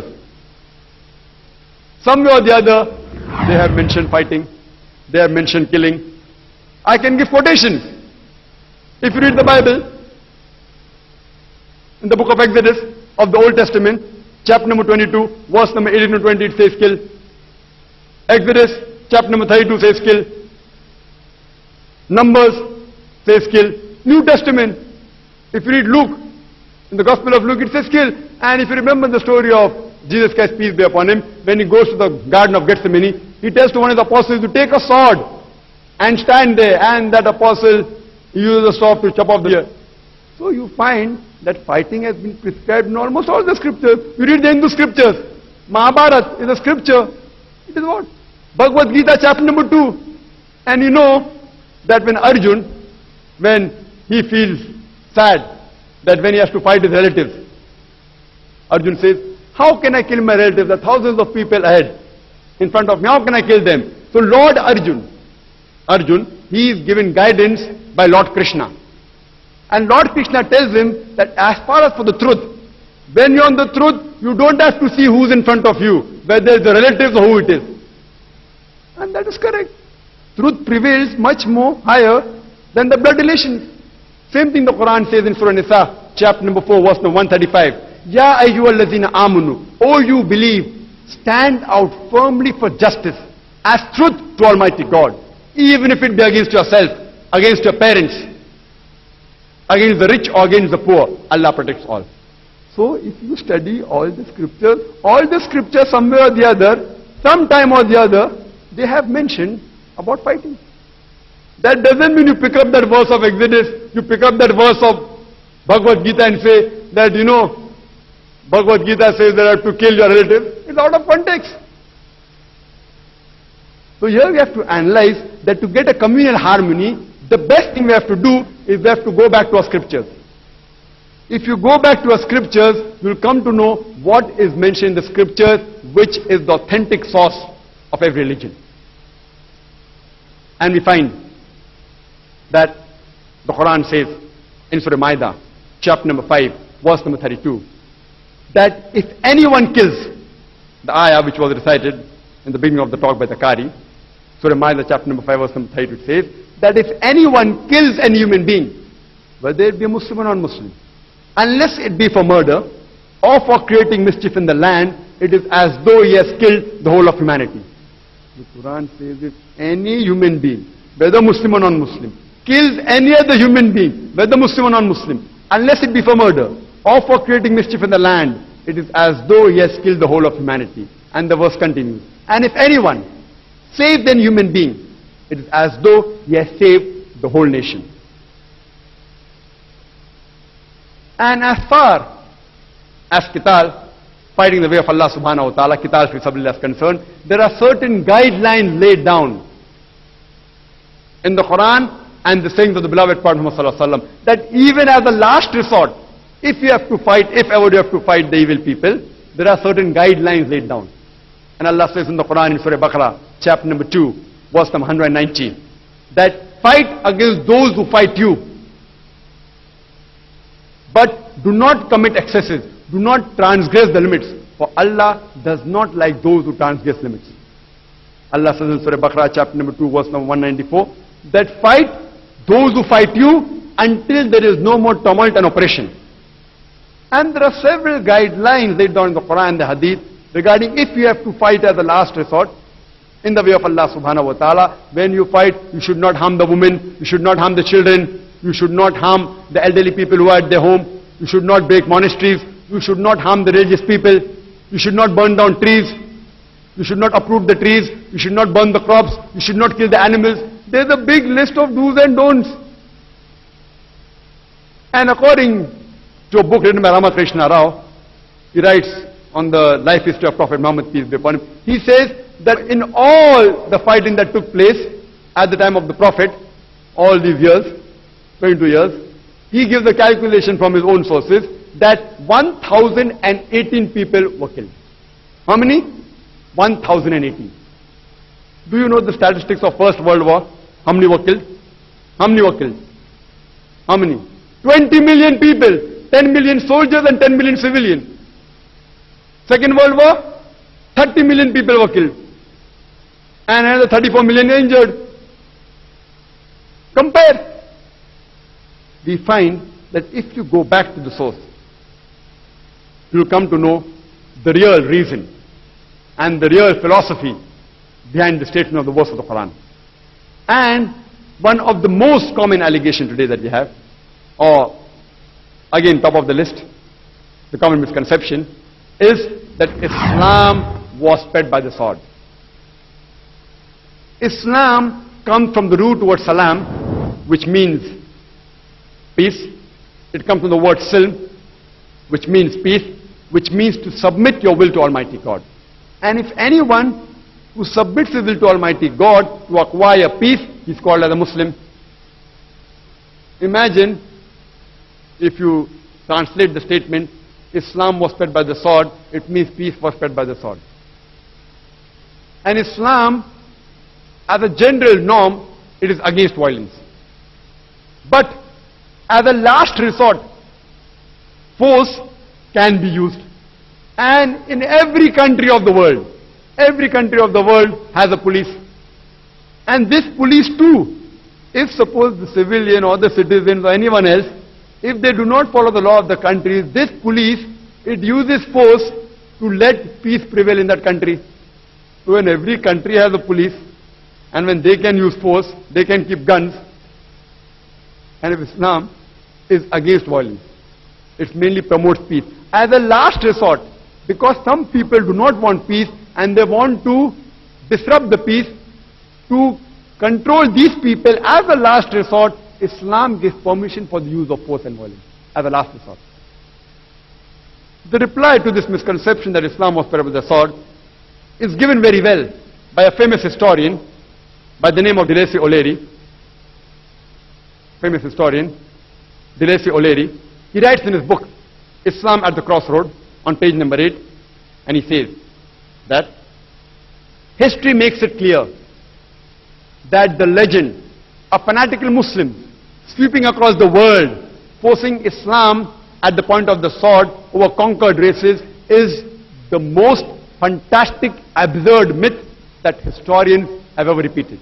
some way or the other, they have mentioned fighting, they have mentioned killing. I can give quotations. If you read the Bible, in the book of Exodus of the Old Testament, chapter number 22, verse number 18 to 20, it says kill. Exodus, chapter number 32 says kill. Numbers says kill. New Testament, if you read Luke, in the Gospel of Luke, it says kill. And if you remember the story of Jesus Christ, peace be upon him, when he goes to the Garden of Gethsemane, he tells to one of the apostles to take a sword and stand there, and that apostle uses a sword to chop off the ear. So you find that fighting has been prescribed in almost all the scriptures. You read the Hindu scriptures. Mahabharata is a scripture. It is what? Bhagavad Gita chapter number 2. And you know that when Arjun, when he feels sad, that when he has to fight his relatives, Arjun says, how can I kill my relatives? There are thousands of people ahead in front of me. How can I kill them? So Lord Arjun, he is given guidance by Lord Krishna. And Lord Krishna tells him that as far as for the truth, when you're on the truth, you don't have to see who's in front of you, whether it's the relatives or who it is. And that is correct. Truth prevails much more higher than the blood relations. Same thing the Quran says in Surah Nisa, chapter number 4, verse number 135. Ya ayyuhallazina amanu, O you believe, stand out firmly for justice as truth to Almighty God, even if it be against yourself, against your parents, against the rich or against the poor. Allah protects all. So if you study all the scriptures somewhere or the other, sometime or the other, they have mentioned about fighting. That doesn't mean you pick up that verse of Exodus, you pick up that verse of Bhagavad Gita and say that, Bhagavad Gita says that I have to kill your relative. It's out of context. So here we have to analyze that to get a communal harmony, the best thing we have to do is we have to go back to our scriptures. If you go back to our scriptures, you will come to know what is mentioned in the scriptures, which is the authentic source of every religion. And we find that the Quran says in Surah Ma'idah, chapter number 5, verse number 32, that if anyone kills, the ayah which was recited in the beginning of the talk by the Qari, Surah Ma'idah chapter number 5 verse number 32, it says that if anyone kills any human being, whether it be a Muslim or non-Muslim, unless it be for murder or for creating mischief in the land, it is as though he has killed the whole of humanity. The Quran says if any human being, whether Muslim or non-Muslim, kills any other human being, whether Muslim or non-Muslim, unless it be for murder or for creating mischief in the land, it is as though he has killed the whole of humanity. And the verse continues. And if anyone saves an human being, it is as though he has saved the whole nation. And as far as qital, fighting the way of Allah subhanahu wa ta'ala, qital fi sabilillah is concerned, there are certain guidelines laid down in the Quran and the sayings of the beloved Prophet Muhammad sallallahu alaihi wasallam, that even as a last resort, if you have to fight, if ever you have to fight the evil people, there are certain guidelines laid down. And Allah says in the Quran in Surah Baqarah, chapter number 2, verse number 119, that fight against those who fight you, but do not commit excesses, do not transgress the limits, for Allah does not like those who transgress limits. Allah says in Surah Baqarah, chapter number 2, verse number 194, that fight those who fight you until there is no more tumult and oppression. And there are several guidelines laid down in the Quran and the Hadith regarding if you have to fight as a last resort in the way of Allah subhanahu wa ta'ala. When you fight, you should not harm the women, you should not harm the children, you should not harm the elderly people who are at their home, you should not break monasteries, you should not harm the religious people, you should not burn down trees, you should not uproot the trees, you should not burn the crops, you should not kill the animals. There's a big list of do's and don'ts. And according to a book written by Ramakrishna Rao, he writes on the life history of Prophet Muhammad, peace be upon him, he says that in all the fighting that took place at the time of the Prophet, all these years, 22 years, he gives a calculation from his own sources that 1,018 people were killed. How many? 1,018. Do you know the statistics of First World War? How many were killed? How many were killed? How many? 20 million people. 10 million soldiers and 10 million civilians. Second World War, 30 million people were killed. And another 34 million injured. Compare. We find that if you go back to the source, you will come to know the real reason and the real philosophy behind the statement of the verse of the Quran. And one of the most common allegations today that we have, or again top of the list, the common misconception, is that Islam was spread by the sword. Islam comes from the root word salam, which means peace. It comes from the word silm, which means peace, which means to submit your will to Almighty God. And if anyone who submits his will to Almighty God to acquire peace, he's called as a Muslim. Imagine if you translate the statement, Islam was spread by the sword, it means peace was spread by the sword. And Islam, as a general norm, it is against violence. But as a last resort, force can be used. And in every country of the world has a police. And this police too, if suppose the civilian or the citizens or anyone else, if they do not follow the law of the country, this police, it uses force to let peace prevail in that country. So when every country has a police, and when they can use force, they can keep guns, and if Islam is against violence, it mainly promotes peace. As a last resort, because some people do not want peace and they want to disrupt the peace, to control these people, as a last resort, Islam gives permission for the use of force and violence, as a last resort. The reply to this misconception that Islam was spread with the sword is given very well by a famous historian by the name of DeLacy O'Leary. Famous historian, DeLacy O'Leary. He writes in his book, Islam at the Crossroad, on page number 8, and he says that history makes it clear that the legend of fanatical Muslims sweeping across the world, forcing Islam at the point of the sword over conquered races, is the most fantastic, absurd myth that historians have ever repeated.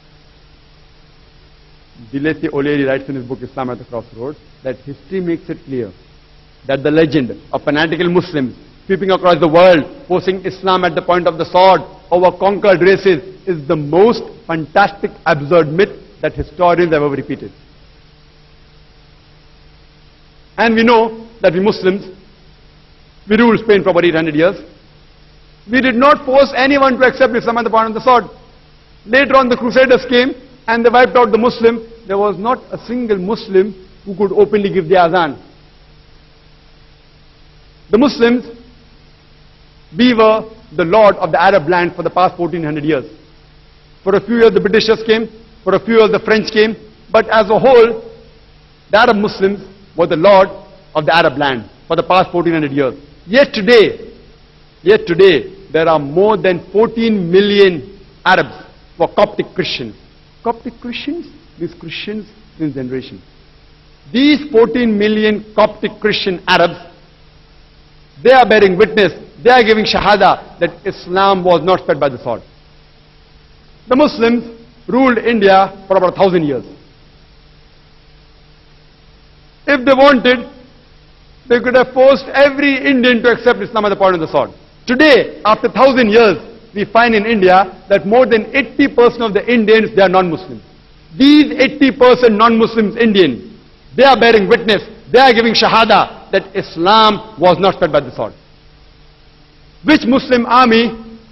DeLacy O'Leary writes in his book Islam at the Crossroads that history makes it clear that the legend of fanatical Muslims sweeping across the world, forcing Islam at the point of the sword over conquered races, is the most fantastic, absurd myth that historians have ever repeated. And we know that we Muslims, we ruled Spain for about 800 years. We did not force anyone to accept Islam at the point of the sword. Later on the Crusaders came and they wiped out the Muslim. There was not a single Muslim who could openly give the azan. The Muslims, we were the lord of the Arab land for the past 1400 years. For a few years the Britishers came, for a few years the French came, but as a whole, the Arab Muslims were the lord of the Arab land for the past 1400 years. Yet today, there are more than 14 million Arabs who are Coptic Christians. Coptic Christians? These Christians in generation. These 14 million Coptic Christian Arabs, they are bearing witness, they are giving shahada that Islam was not spread by the sword. The Muslims ruled India for about 1,000 years. If they wanted, they could have forced every Indian to accept Islam at the point of the sword. Today, after 1,000 years, we find in India that more than 80% of the Indians, they are non-Muslims. These 80% non-Muslims Indian, they are bearing witness, they are giving shahada that Islam was not spread by the sword. Which Muslim army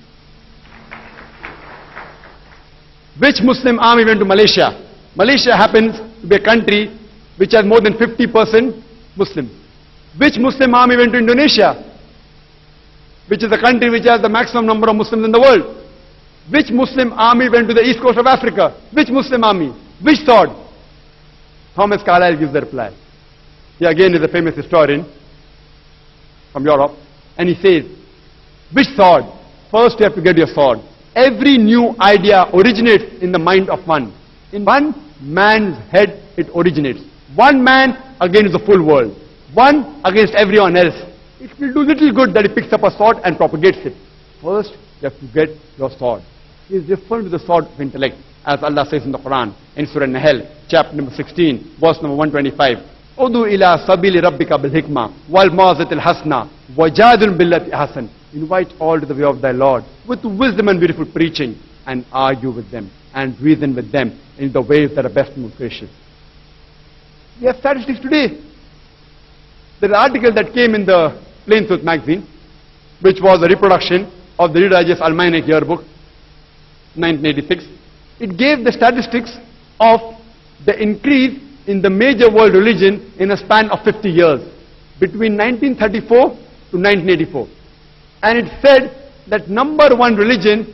went to Malaysia? Malaysia happens to be a country which has more than 50% Muslims. Which Muslim army went to Indonesia, which is a country which has the maximum number of Muslims in the world? Which Muslim army went to the east coast of Africa? Which Muslim army? Which sword? Thomas Carlyle gives the reply. He again is a famous historian from Europe, and he says, which sword? First you have to get your sword. Every new idea originates in the mind of one. In one man's head it originates. One man against the full world. One against everyone else. It will do little good that he picks up a sword and propagates it. First, you have to get your sword. He is referring to the sword of intellect, as Allah says in the Quran, in Surah Nahl, chapter number 16, verse number 125. Udu ila sabili rabbika bil hikmah wal mau'izatil hasana wajadil billati ahsan. Invite all to the way of thy Lord with wisdom and beautiful preaching, and argue with them and reason with them in the ways that are best and most gracious. We have statistics today. There is an article that came in the Plain Truth magazine, which was a reproduction of the Reader's Digest Almanac Yearbook, 1986. It gave the statistics of the increase in the major world religion in a span of 50 years, between 1934 to 1984. And it said that number one religion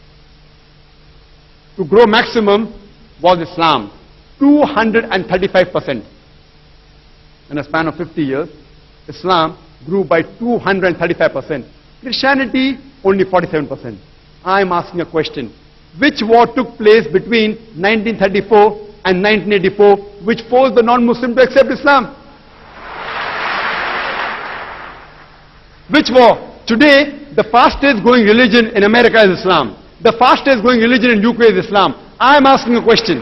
to grow maximum was Islam, 235%. In a span of 50 years, Islam grew by 235%. Christianity, only 47%. I am asking a question. Which war took place between 1934 and 1984, which forced the non-Muslim to accept Islam? Which war? Today, the fastest growing religion in America is Islam. The fastest growing religion in UK is Islam. I am asking a question.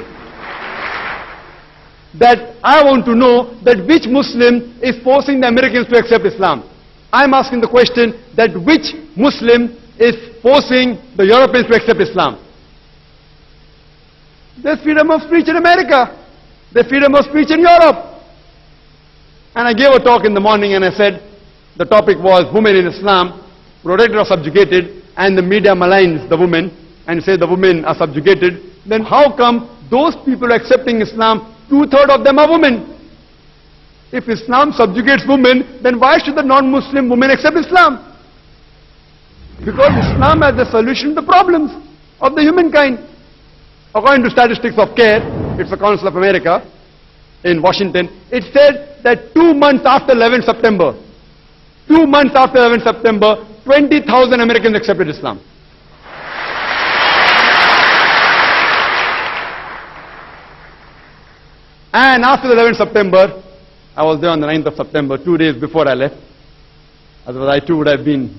That I want to know that which Muslim is forcing the Americans to accept Islam. I'm asking the question that which Muslim is forcing the Europeans to accept Islam? There's freedom of speech in America. There's freedom of speech in Europe. And I gave a talk in the morning and I said, the topic was women in Islam, protected or subjugated, and the media maligns the women and say the women are subjugated. Then how come those people accepting Islam, 2/3 of them are women? If Islam subjugates women, then why should the non-Muslim women accept Islam? Because Islam has the solution to the problems of the humankind. According to statistics of CARE, it's the Council of America in Washington, it said that 2 months after 11 September, 2 months after 11 September, 20,000 Americans accepted Islam. And after the 11th September, I was there on the 9th of September, 2 days before I left. Otherwise I too would have been.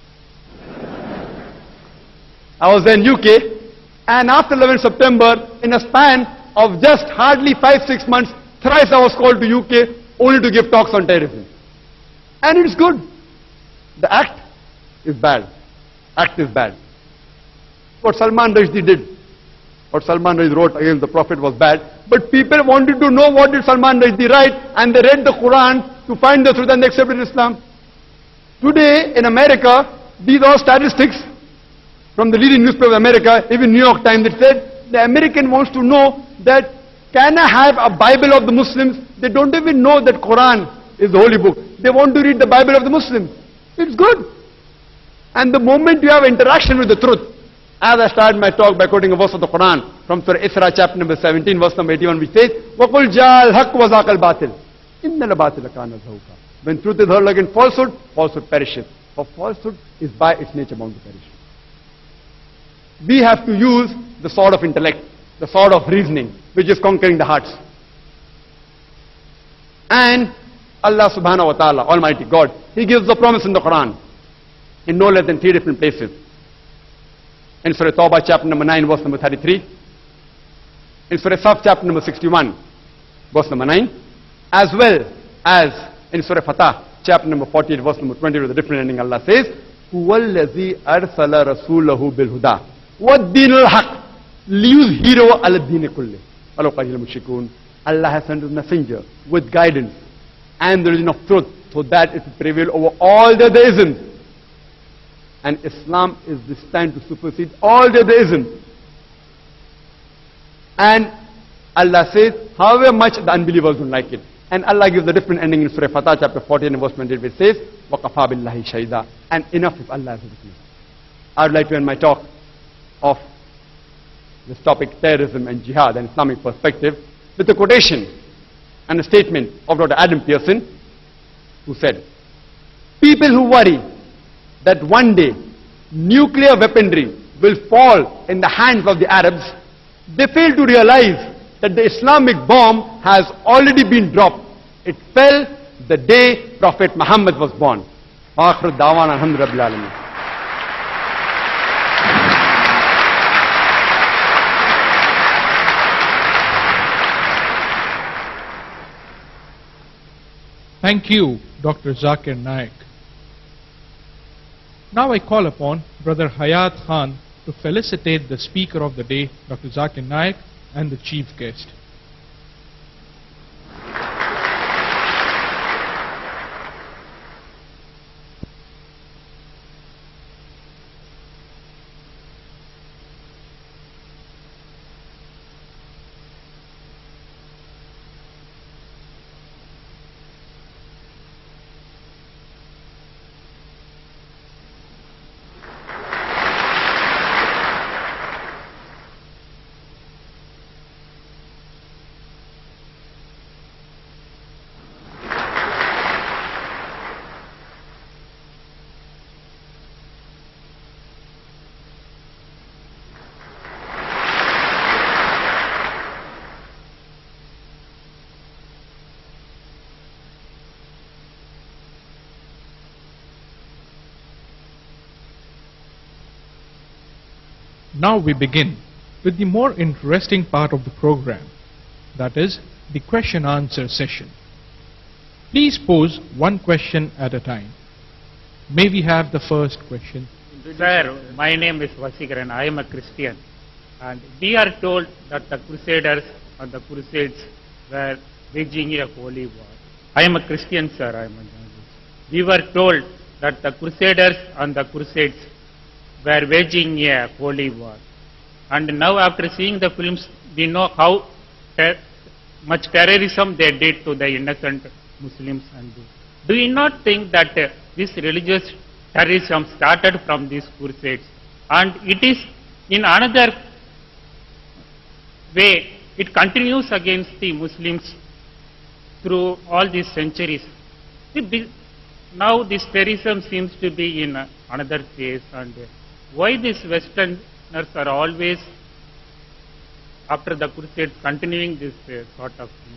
I was there in UK, and after 11th September, in a span of just hardly 5-6 months, thrice I was called to UK only to give talks on terrorism. And it's good. The act is bad. Act is bad. What Salman Rushdie did, what Salman Rushdie wrote against the Prophet was bad, but people wanted to know what did Salman Rushdie write, and they read the Quran to find the truth and they accepted Islam. Today in America, these are statistics from the leading newspaper of America, even New York Times, that said the American wants to know that can I have a Bible of the Muslims? They don't even know that Quran is the holy book. They want to read the Bible of the Muslims. It's good. And the moment you have interaction with the truth, as I started my talk by quoting a verse of the Quran from Surah Isra chapter number 17, verse number 81, which says, وَقُلْ جَاءَ الْحَقُّ وَزَاقَ الْبَاطِلِ إِنَّ الْبَاطِلَ كَانَ زَهُوقًا. When truth is hurled against falsehood, falsehood perishes. For falsehood is by its nature bound to perish. We have to use the sword of intellect, the sword of reasoning, which is conquering the hearts. And Allah subhanahu wa ta'ala, Almighty God, He gives the promise in the Quran in no less than 3 different places. In Surah Tawbah chapter number 9, verse number 33. In Surah Saf chapter number 61, verse number 9. As well as in Surah Fatah chapter number 48, verse number 20, with a different ending, Allah says, هُوَ الَّذِي أَرْسَلَ رَسُولَهُ بِالْهُدَى وَالدِّينِ الْحَقِّ لِيُظْهِرَهُ عَلَى الدِّينِ كُلِّهِ وَلَوْ كَرِهَ الْمُشْرِكُونَ. Allah has sent His messenger with guidance and the religion of truth so that it will prevail over all the other isms. And Islam is destined to supersede all the other isms. And Allah says, however much the unbelievers don't like it. And Allah gives a different ending in Surah Fatah chapter 14 and verse 28, which says, وَقَفَى بِاللَّهِ شَهِيدًا. And enough if Allah is a witness. I would like to end my talk of this topic, terrorism and jihad and Islamic perspective, with a quotation and a statement of Dr. Adam Pearson, who said, people who worry that one day nuclear weaponry will fall in the hands of the Arabs, they fail to realize that the Islamic bomb has already been dropped. It fell the day Prophet Muhammad was born. Akhir da'wana alhamdulillah alamin. Thank you, Dr. Zakir Naik. Now I call upon Brother Hayat Khan to felicitate the speaker of the day, Dr. Zakir Naik, and the chief guest. Now we begin with the more interesting part of the program, that is the question-answer session. Please pose one question at a time. May we have the first question? Sir, my name is Vasikaran. I am a Christian. And we are told that the Crusaders and the Crusades were waging a holy war. I am a Christian, sir. I am a journalist. We were told that the Crusaders and the Crusades were waging a holy war. And now after seeing the films, we know how much terrorism they did to the innocent Muslims. And do you not think that this religious terrorism started from these crusades, and it is in another way, it continues against the Muslims through all these centuries? Now this terrorism seems to be in another phase, and why these Westerners are always, after the crusades, continuing this sort of thing?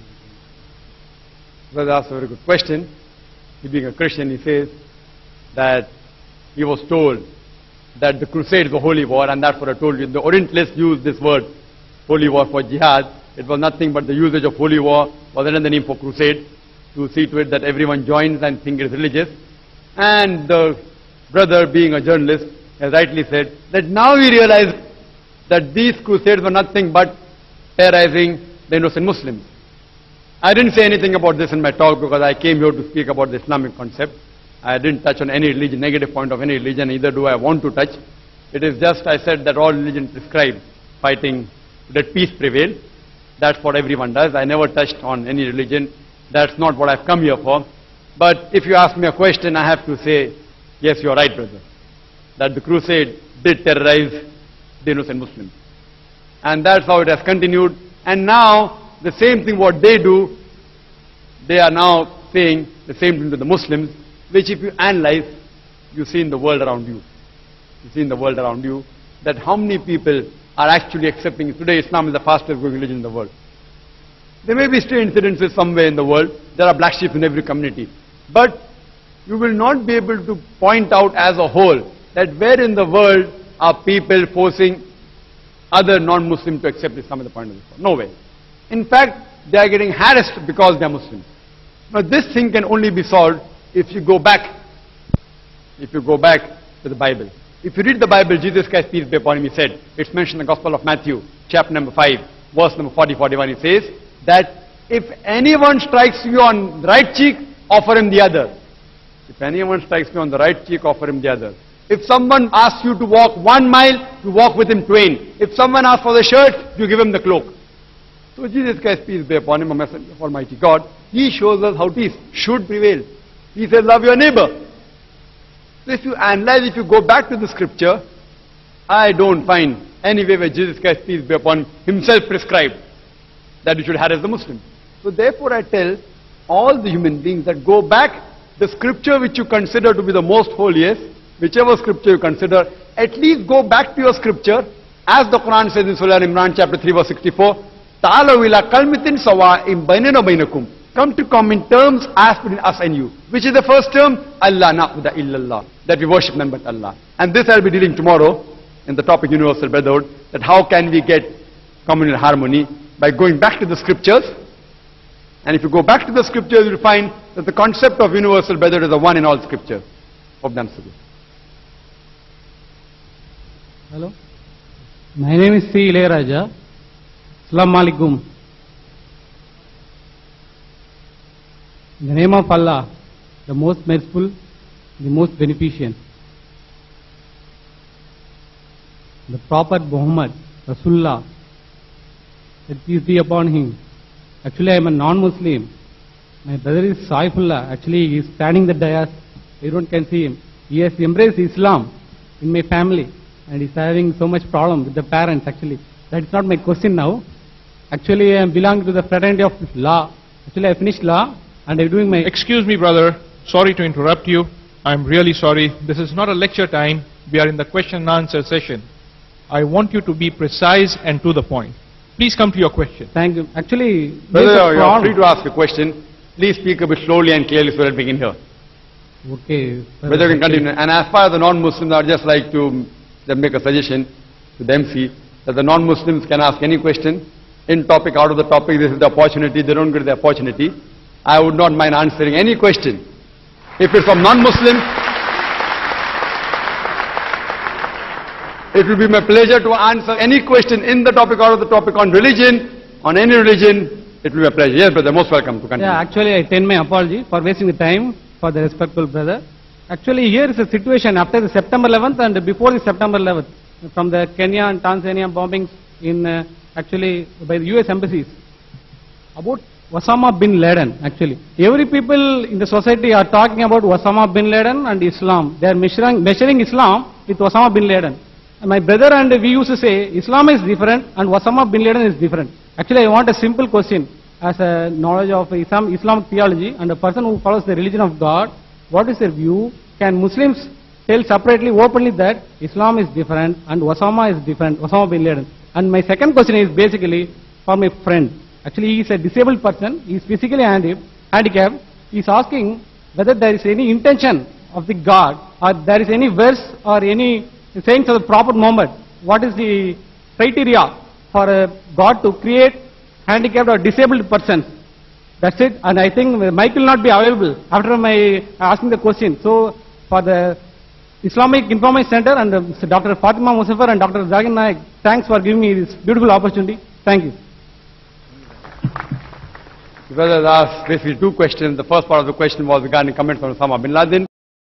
Well, that's a very good question. He being a Christian, he says that he was told that the crusades were holy war, and that's what I told you. The Orientalists used this word, holy war, for jihad. It was nothing but the usage of holy war was another name for crusade, to see to it that everyone joins and think it is religious. And the brother, being a journalist, has rightly said that now we realize that these crusades were nothing but terrorizing the innocent Muslims. I didn't say anything about this in my talk because I came here to speak about the Islamic concept. I didn't touch on any religion, negative point of any religion, neither do I want to touch. It is just I said that all religions prescribe fighting, that peace prevail. That's what everyone does. I never touched on any religion. That's not what I've come here for. But if you ask me a question, I have to say, yes, you're right, brother, that the crusade did terrorize the innocent Muslims. And that's how it has continued. And now, the same thing what they do, they are now saying the same thing to the Muslims, which if you analyze, you see in the world around you. You see in the world around you that how many people are actually accepting it. Today Islam is the fastest growing religion in the world. There may be still incidences somewhere in the world. There are black sheep in every community. But you will not be able to point out as a whole that where in the world are people forcing other non-Muslims to accept Islam as the point of view. Nowhere. In fact, they are getting harassed because they are Muslims. Now this thing can only be solved if you go back to the Bible. If you read the Bible, Jesus Christ, peace be upon him, he said, it's mentioned in the Gospel of Matthew, chapter number 5, verse number 40-41, he says that if anyone strikes you on the right cheek, offer him the other. If anyone strikes you on the right cheek, offer him the other. If someone asks you to walk 1 mile, you walk with him twain. If someone asks for the shirt, you give him the cloak. So Jesus Christ, peace be upon him, a messenger of Almighty God, he shows us how peace should prevail. He says, love your neighbor. So if you analyze, if you go back to the scripture, I don't find anywhere where Jesus Christ, peace be upon him, himself prescribed that you should harass the Muslims. So therefore I tell all the human beings that go back, the scripture which you consider to be the most holiest, whichever scripture you consider, at least go back to your scripture, as the Quran says in Surah Al-Imran chapter 3 verse 64, Ta'alaw ila kalmatin sawa'in bainana bainakum. Come to common terms as between us and you. Which is the first term? Allah na'budu illallah. That we worship none but Allah. And this I'll be dealing tomorrow in the topic Universal Brotherhood, that how can we get communal harmony by going back to the scriptures. And if you go back to the scriptures, you'll find that the concept of Universal Brotherhood is the one in all scriptures. Hope them so. Hello. My name is C. Ilayaraja. Assalamu alaikum. In the name of Allah, the most merciful, the most beneficent. The Prophet Muhammad, Rasulullah, that peace be upon him. Actually, I am a non-Muslim. My brother is Saifullah. Actually, he is standing the dais. Everyone can see him. He has embraced Islam in my family, and he is having so much problem with the parents. Actually, that is not my question now. Actually, I am belonging to the fraternity of law. Actually, I finished law, and I am doing my... Excuse me, brother. Sorry to interrupt you. I am really sorry. This is not a lecture time. We are in the question and answer session. I want you to be precise and to the point. Please come to your question. Thank you. Actually, brother, you are free to ask a question. Please speak a bit slowly and clearly so that we can hear. Okay. Brother, can continue. And as far as the non-Muslims, I would just like to make a suggestion to the MC that the non-Muslims can ask any question. In topic, out of the topic, this is the opportunity. They don't get the opportunity. I would not mind answering any question. If it's from non-Muslims, It will be my pleasure to answer any question in the topic or out of the topic on religion, on any religion. It will be a pleasure. Yes, brother, most welcome to continue. Yeah, actually I tend my apology for wasting the time for the respectful brother. Actually here is a situation after the September 11th and before the September 11th from the Kenya and Tanzania bombings in actually by the US embassies about Osama bin Laden actually. Every people in the society are talking about Osama bin Laden and Islam. They are measuring Islam with Osama bin Laden. And my brother and we used to say Islam is different and Osama bin Laden is different. Actually I want a simple question as a knowledge of Islamic theology and a person who follows the religion of God. What is their view? Can Muslims tell separately, openly that Islam is different and Osama is different, Osama bin Laden? And my second question is basically for my friend. Actually, he is a disabled person. He is physically handicapped. He is asking whether there is any intention of the God or there is any verse or any sayings of the Prophet Muhammad. What is the criteria for God to create handicapped or disabled persons? That's it. And I think the mic will not be available after my asking the question. So, for the Islamic Information Center and Dr. Fatima Muzaffar and Dr. Zakir Naik, thanks for giving me this beautiful opportunity. Thank you. The brother asked basically two questions. The first part of the question was regarding comments on Osama bin Laden.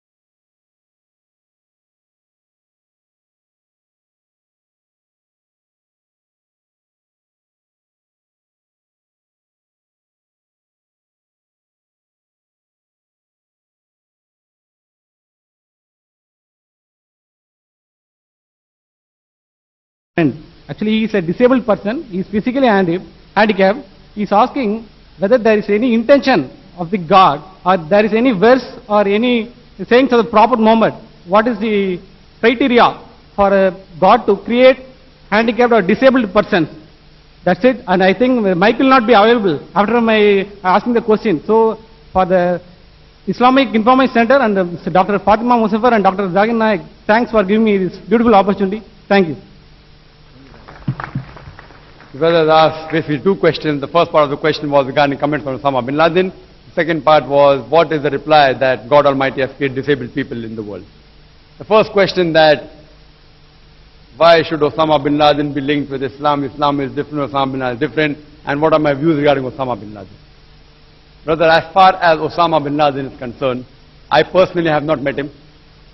Actually, he is a disabled person. He is physically handicapped. He is asking whether there is any intention of the God or there is any verse or any sayings of the Prophet Muhammad. What is the criteria for God to create handicapped or disabled persons? That's it. And I think the mic will not be available after my asking the question. So, for the Islamic Information Center and Dr. Fatima Muzaffar and Dr. Zakir Naik, thanks for giving me this beautiful opportunity. Thank you. The brother asked basically two questions. The first part of the question was regarding comments on Osama bin Laden. The second part was, what is the reply that God Almighty has created disabled people in the world? The first question, that why should Osama bin Laden be linked with Islam? Islam is different, Osama bin Laden is different. And what are my views regarding Osama bin Laden? Brother, as far as Osama bin Laden is concerned, I personally have not met him.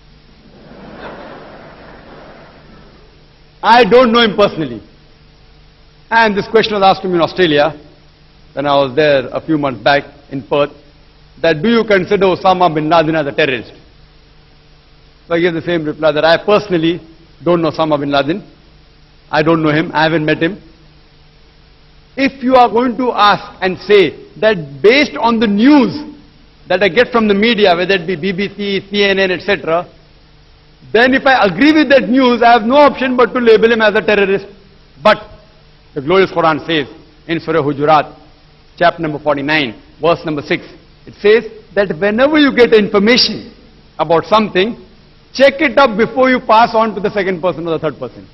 I don't know him personally. And this question was asked to me in Australia, when I was there a few months back in Perth, that do you consider Osama bin Laden as a terrorist? So I gave the same reply that I personally don't know Osama bin Laden. I don't know him, I haven't met him. If you are going to ask and say that based on the news that I get from the media, whether it be BBC, CNN, etc., then if I agree with that news, I have no option but to label him as a terrorist. But the glorious Quran says in Surah Hujurat, chapter number 49, verse number 6, it says that whenever you get information about something, check it up before you pass on to the second person or the third person.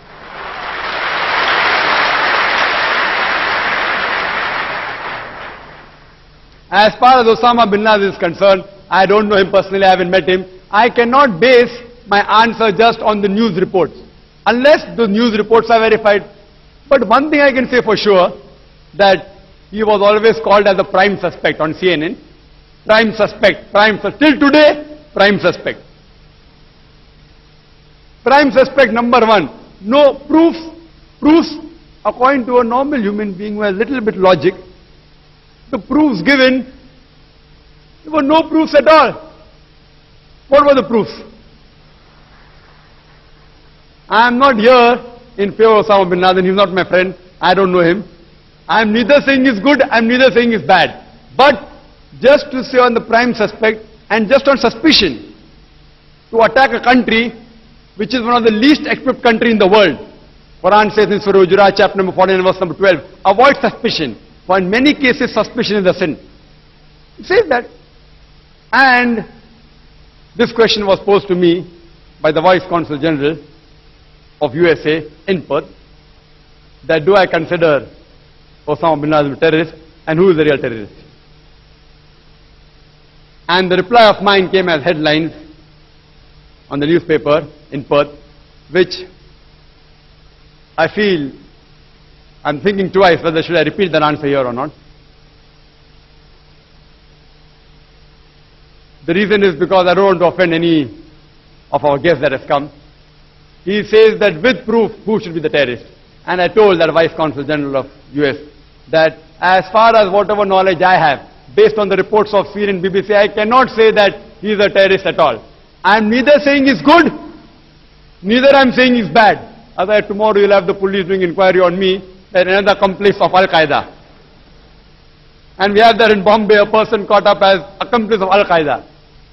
As far as Osama bin Laden is concerned, I don't know him personally, I haven't met him. I cannot base my answer just on the news reports, unless the news reports are verified. But one thing I can say for sure, that he was always called as a prime suspect on CNN. Prime suspect, till today, prime suspect. Prime suspect number one. No proofs according to a normal human being who has a little bit logic. The proofs given, there were no proofs at all. What were the proofs? I am not here in favor of Osama bin Laden. He is not my friend. I don't know him. I am neither saying he's good, I am neither saying he's bad. But just to say on the prime suspect and just on suspicion to attack a country which is one of the least equipped country in the world. Quran says in Surah Hujurat, chapter number 49, verse number 12, avoid suspicion, for in many cases suspicion is a sin. It says that. And this question was posed to me by the Vice Consul General of USA in Perth, that do I consider Osama bin Laden a terrorist, and who is the real terrorist? And the reply of mine came as headlines on the newspaper in Perth, which I feel I'm thinking twice whether should I repeat that answer here or not. The reason is because I don't want to offend any of our guests that has come. He says that with proof, who should be the terrorist? And I told that Vice Consul General of US that as far as whatever knowledge I have, based on the reports of CNN and BBC, I cannot say that he is a terrorist at all. I am neither saying he's good, neither I am saying he's bad. Otherwise tomorrow you'll have the police doing inquiry on me that another accomplice of Al-Qaeda. And we have there in Bombay a person caught up as accomplice of Al-Qaeda.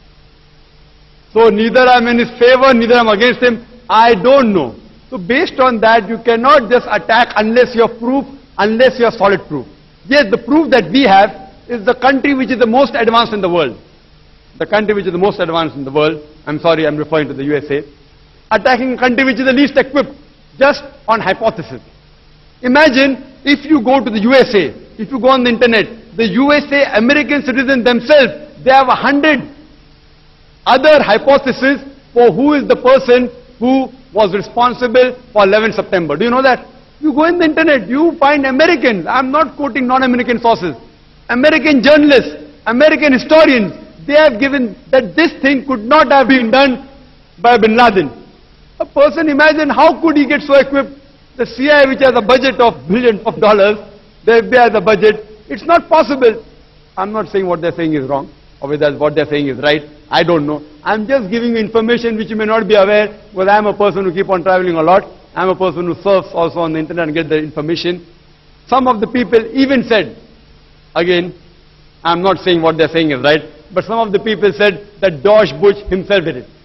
So neither I am in his favor, neither I am against him. I don't know. So based on that, you cannot just attack unless you have proof, unless you have solid proof. Yes, the proof that we have is the country which is the most advanced in the world. The country which is the most advanced in the world, I'm sorry, I'm referring to the USA, attacking a country which is the least equipped, just on hypothesis. Imagine if you go to the USA, if you go on the internet, the USA American citizens themselves, they have 100 other hypotheses for who is the person who was responsible for 11 September. Do you know that? You go in the internet, you find Americans, I'm not quoting non-American sources, American journalists, American historians, they have given that this thing could not have been done by Bin Laden. A person, imagine how could he get so equipped? The CIA, which has a budget of billions of dollars, the FBI has a budget, it's not possible. I'm not saying what they're saying is wrong, or whether what they're saying is right, I don't know. I'm just giving you information which you may not be aware, because I'm a person who keep on traveling a lot. I'm a person who surfs also on the internet and get the information. Some of the people even said, again, I'm not saying what they're saying is right, but some of the people said that George Bush himself did it.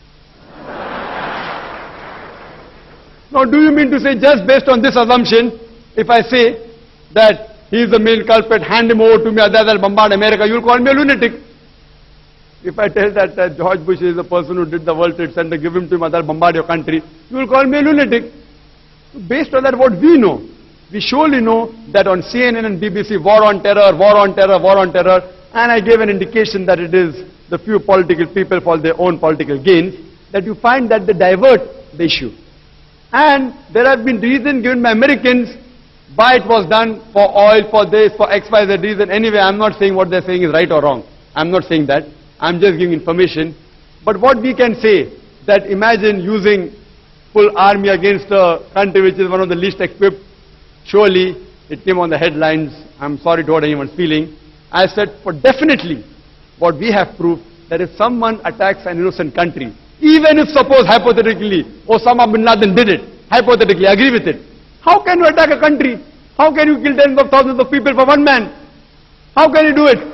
Now do you mean to say just based on this assumption, if I say that he is the main culprit, hand him over to me, otherwise I'll bombard America, you'll call me a lunatic? If I tell that George Bush is the person who did the World Trade Center, give him to him, otherwise bombard your country, you will call me a lunatic. Based on that, what we know, we surely know that on CNN and BBC, war on terror, war on terror, war on terror, and I gave an indication that it is the few political people for their own political gains, that you find that they divert the issue. And there have been reasons given by Americans why it was done, for oil, for this, for X, Y, Z reason. Anyway, I'm not saying what they're saying is right or wrong. I'm not saying that. I'm just giving information. But what we can say, that imagine using full army against a country which is one of the least equipped, surely it came on the headlines. I'm sorry to hurt anyone's feeling. I said, for definitely, what we have proof, that if someone attacks an innocent country, even if suppose hypothetically, Osama bin Laden did it, hypothetically, agree with it, how can you attack a country? How can you kill tens of thousands of people for one man? How can you do it?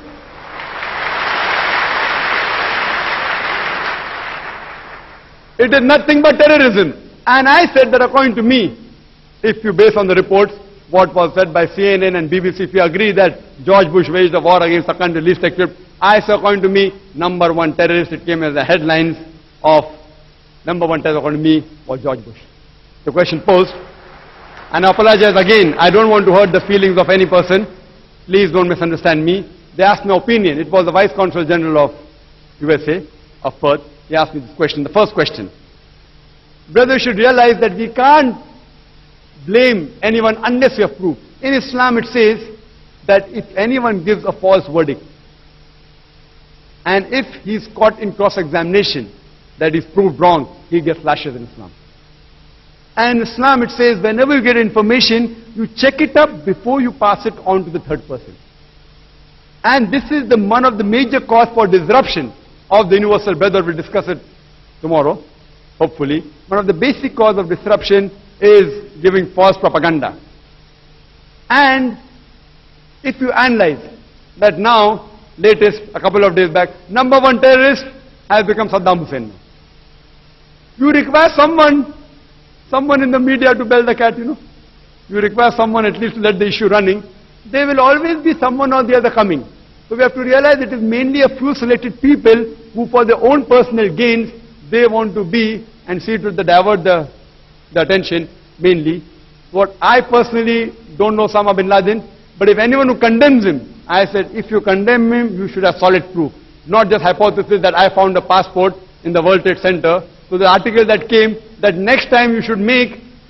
It is nothing but terrorism. And I said that according to me, if you base on the reports, what was said by CNN and BBC, if you agree that George Bush waged a war against a country least equipped, I say according to me, number one terrorist, it came as the headlines of number one terrorist according to me was George Bush. The question posed, and I apologize again, I don't want to hurt the feelings of any person, please don't misunderstand me. They asked my opinion, it was the Vice Consul General of USA, of Perth, he asked me this question, the first question. Brother, you should realize that we can't blame anyone unless you have proof. In Islam it says that if anyone gives a false verdict, and if he's caught in cross-examination, that is proved wrong, he gets lashes in Islam. And in Islam it says whenever you get information, you check it up before you pass it on to the third person. And this is one of the major cause for disruption of the Universal Brotherhood. We'll discuss it tomorrow, hopefully. One of the basic cause of disruption is giving false propaganda. And if you analyze that now, latest, a couple of days back, number one terrorist has become Saddam Hussein. You require someone in the media to bell the cat, you know. You require someone at least to let the issue running. There will always be someone or the other coming. So we have to realize it is mainly a few selected people who for their own personal gains, they want to be and see to divert the attention mainly. What I personally don't know Osama bin Laden, but if anyone who condemns him, I said if you condemn him, you should have solid proof. Not just hypothesis that I found a passport in the World Trade Center. So the article that came, that next time you should make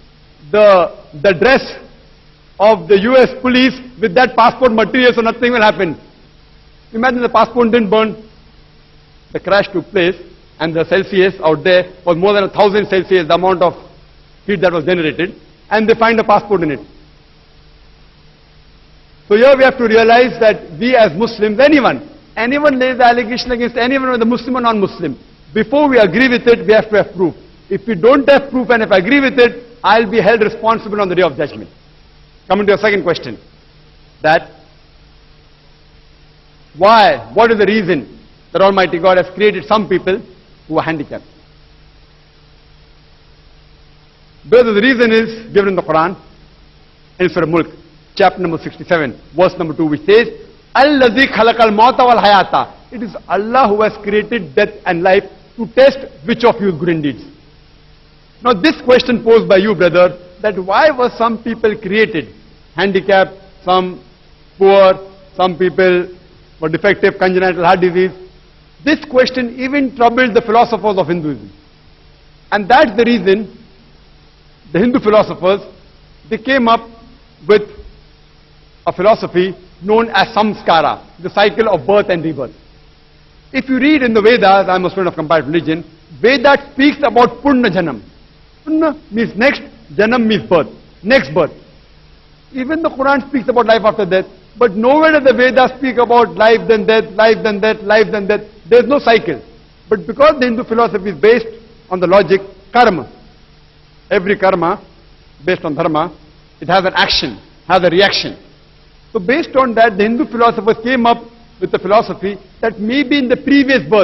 the dress of the US police with that passport material, so nothing will happen. Imagine the passport didn't burn. The crash took place and the Celsius out there was more than 1,000 Celsius, the amount of heat that was generated, and they find a passport in it. So here we have to realize that we as Muslims, anyone lays the allegation against anyone, whether Muslim or non-Muslim, before we agree with it, we have to have proof. If we don't have proof and if I agree with it, I'll be held responsible on the day of judgment. Coming to your second question, that why, what is the reason that Almighty God has created some people who are handicapped? Brother, the reason is given in the Quran, in Surah Mulk, chapter number 67, verse number 2, which says, Allazi khalaqal mauta wal hayata. It is Allah who has created death and life to test which of you is good in deeds. Now this question posed by you, brother, that why were some people created handicapped, some poor, some people were defective, congenital heart disease. This question even troubled the philosophers of Hinduism. And that's the reason the Hindu philosophers, they came up with a philosophy known as samskara, the cycle of birth and rebirth. If you read in the Vedas, I'm a student of comparative religion, Veda speaks about Punna Janam. Punna means next, Janam means birth, next birth. Even the Quran speaks about life after death, but nowhere does the Vedas speak about life then death, life then death, life then death. There is no cycle. But because the Hindu philosophy is based on the logic, karma, every karma, based on dharma, it has an action, has a reaction. So based on that, the Hindu philosophers came up with the philosophy that maybe in the previous birth,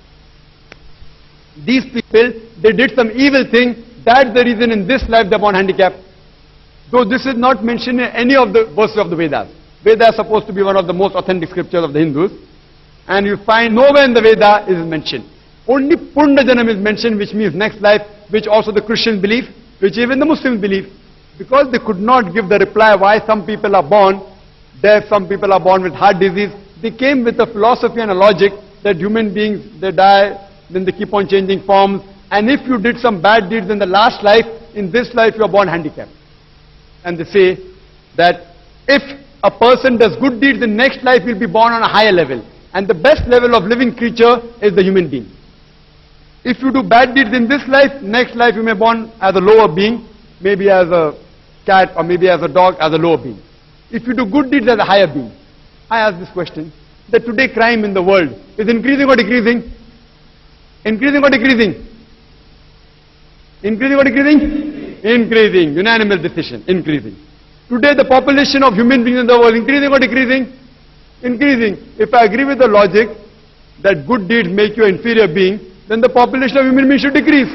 these people, they did some evil thing, that's the reason in this life they're born handicapped. Though this is not mentioned in any of the verses of the Vedas. Veda is supposed to be one of the most authentic scriptures of the Hindus. And you find nowhere in the Veda is mentioned. Only Punna Janam is mentioned, which means next life, which also the Christians believe, which even the Muslims believe. Because they could not give the reply why some people are born deaf, some people are born with heart disease, they came with a philosophy and a logic that human beings, they die, then they keep on changing forms. And if you did some bad deeds in the last life, in this life you are born handicapped. And they say that if a person does good deeds in next life, he'll be born on a higher level. And the best level of living creature is the human being. If you do bad deeds in this life, next life you may be born as a lower being, maybe as a cat or maybe as a dog, as a lower being. If you do good deeds as a higher being. I ask this question, that today crime in the world is increasing or decreasing? Increasing or decreasing? Increasing or decreasing? Increasing. Unanimous decision. Increasing. Today the population of human beings in the world, increasing or decreasing? Increasing. If I agree with the logic that good deeds make you an inferior being, then the population of human beings should decrease.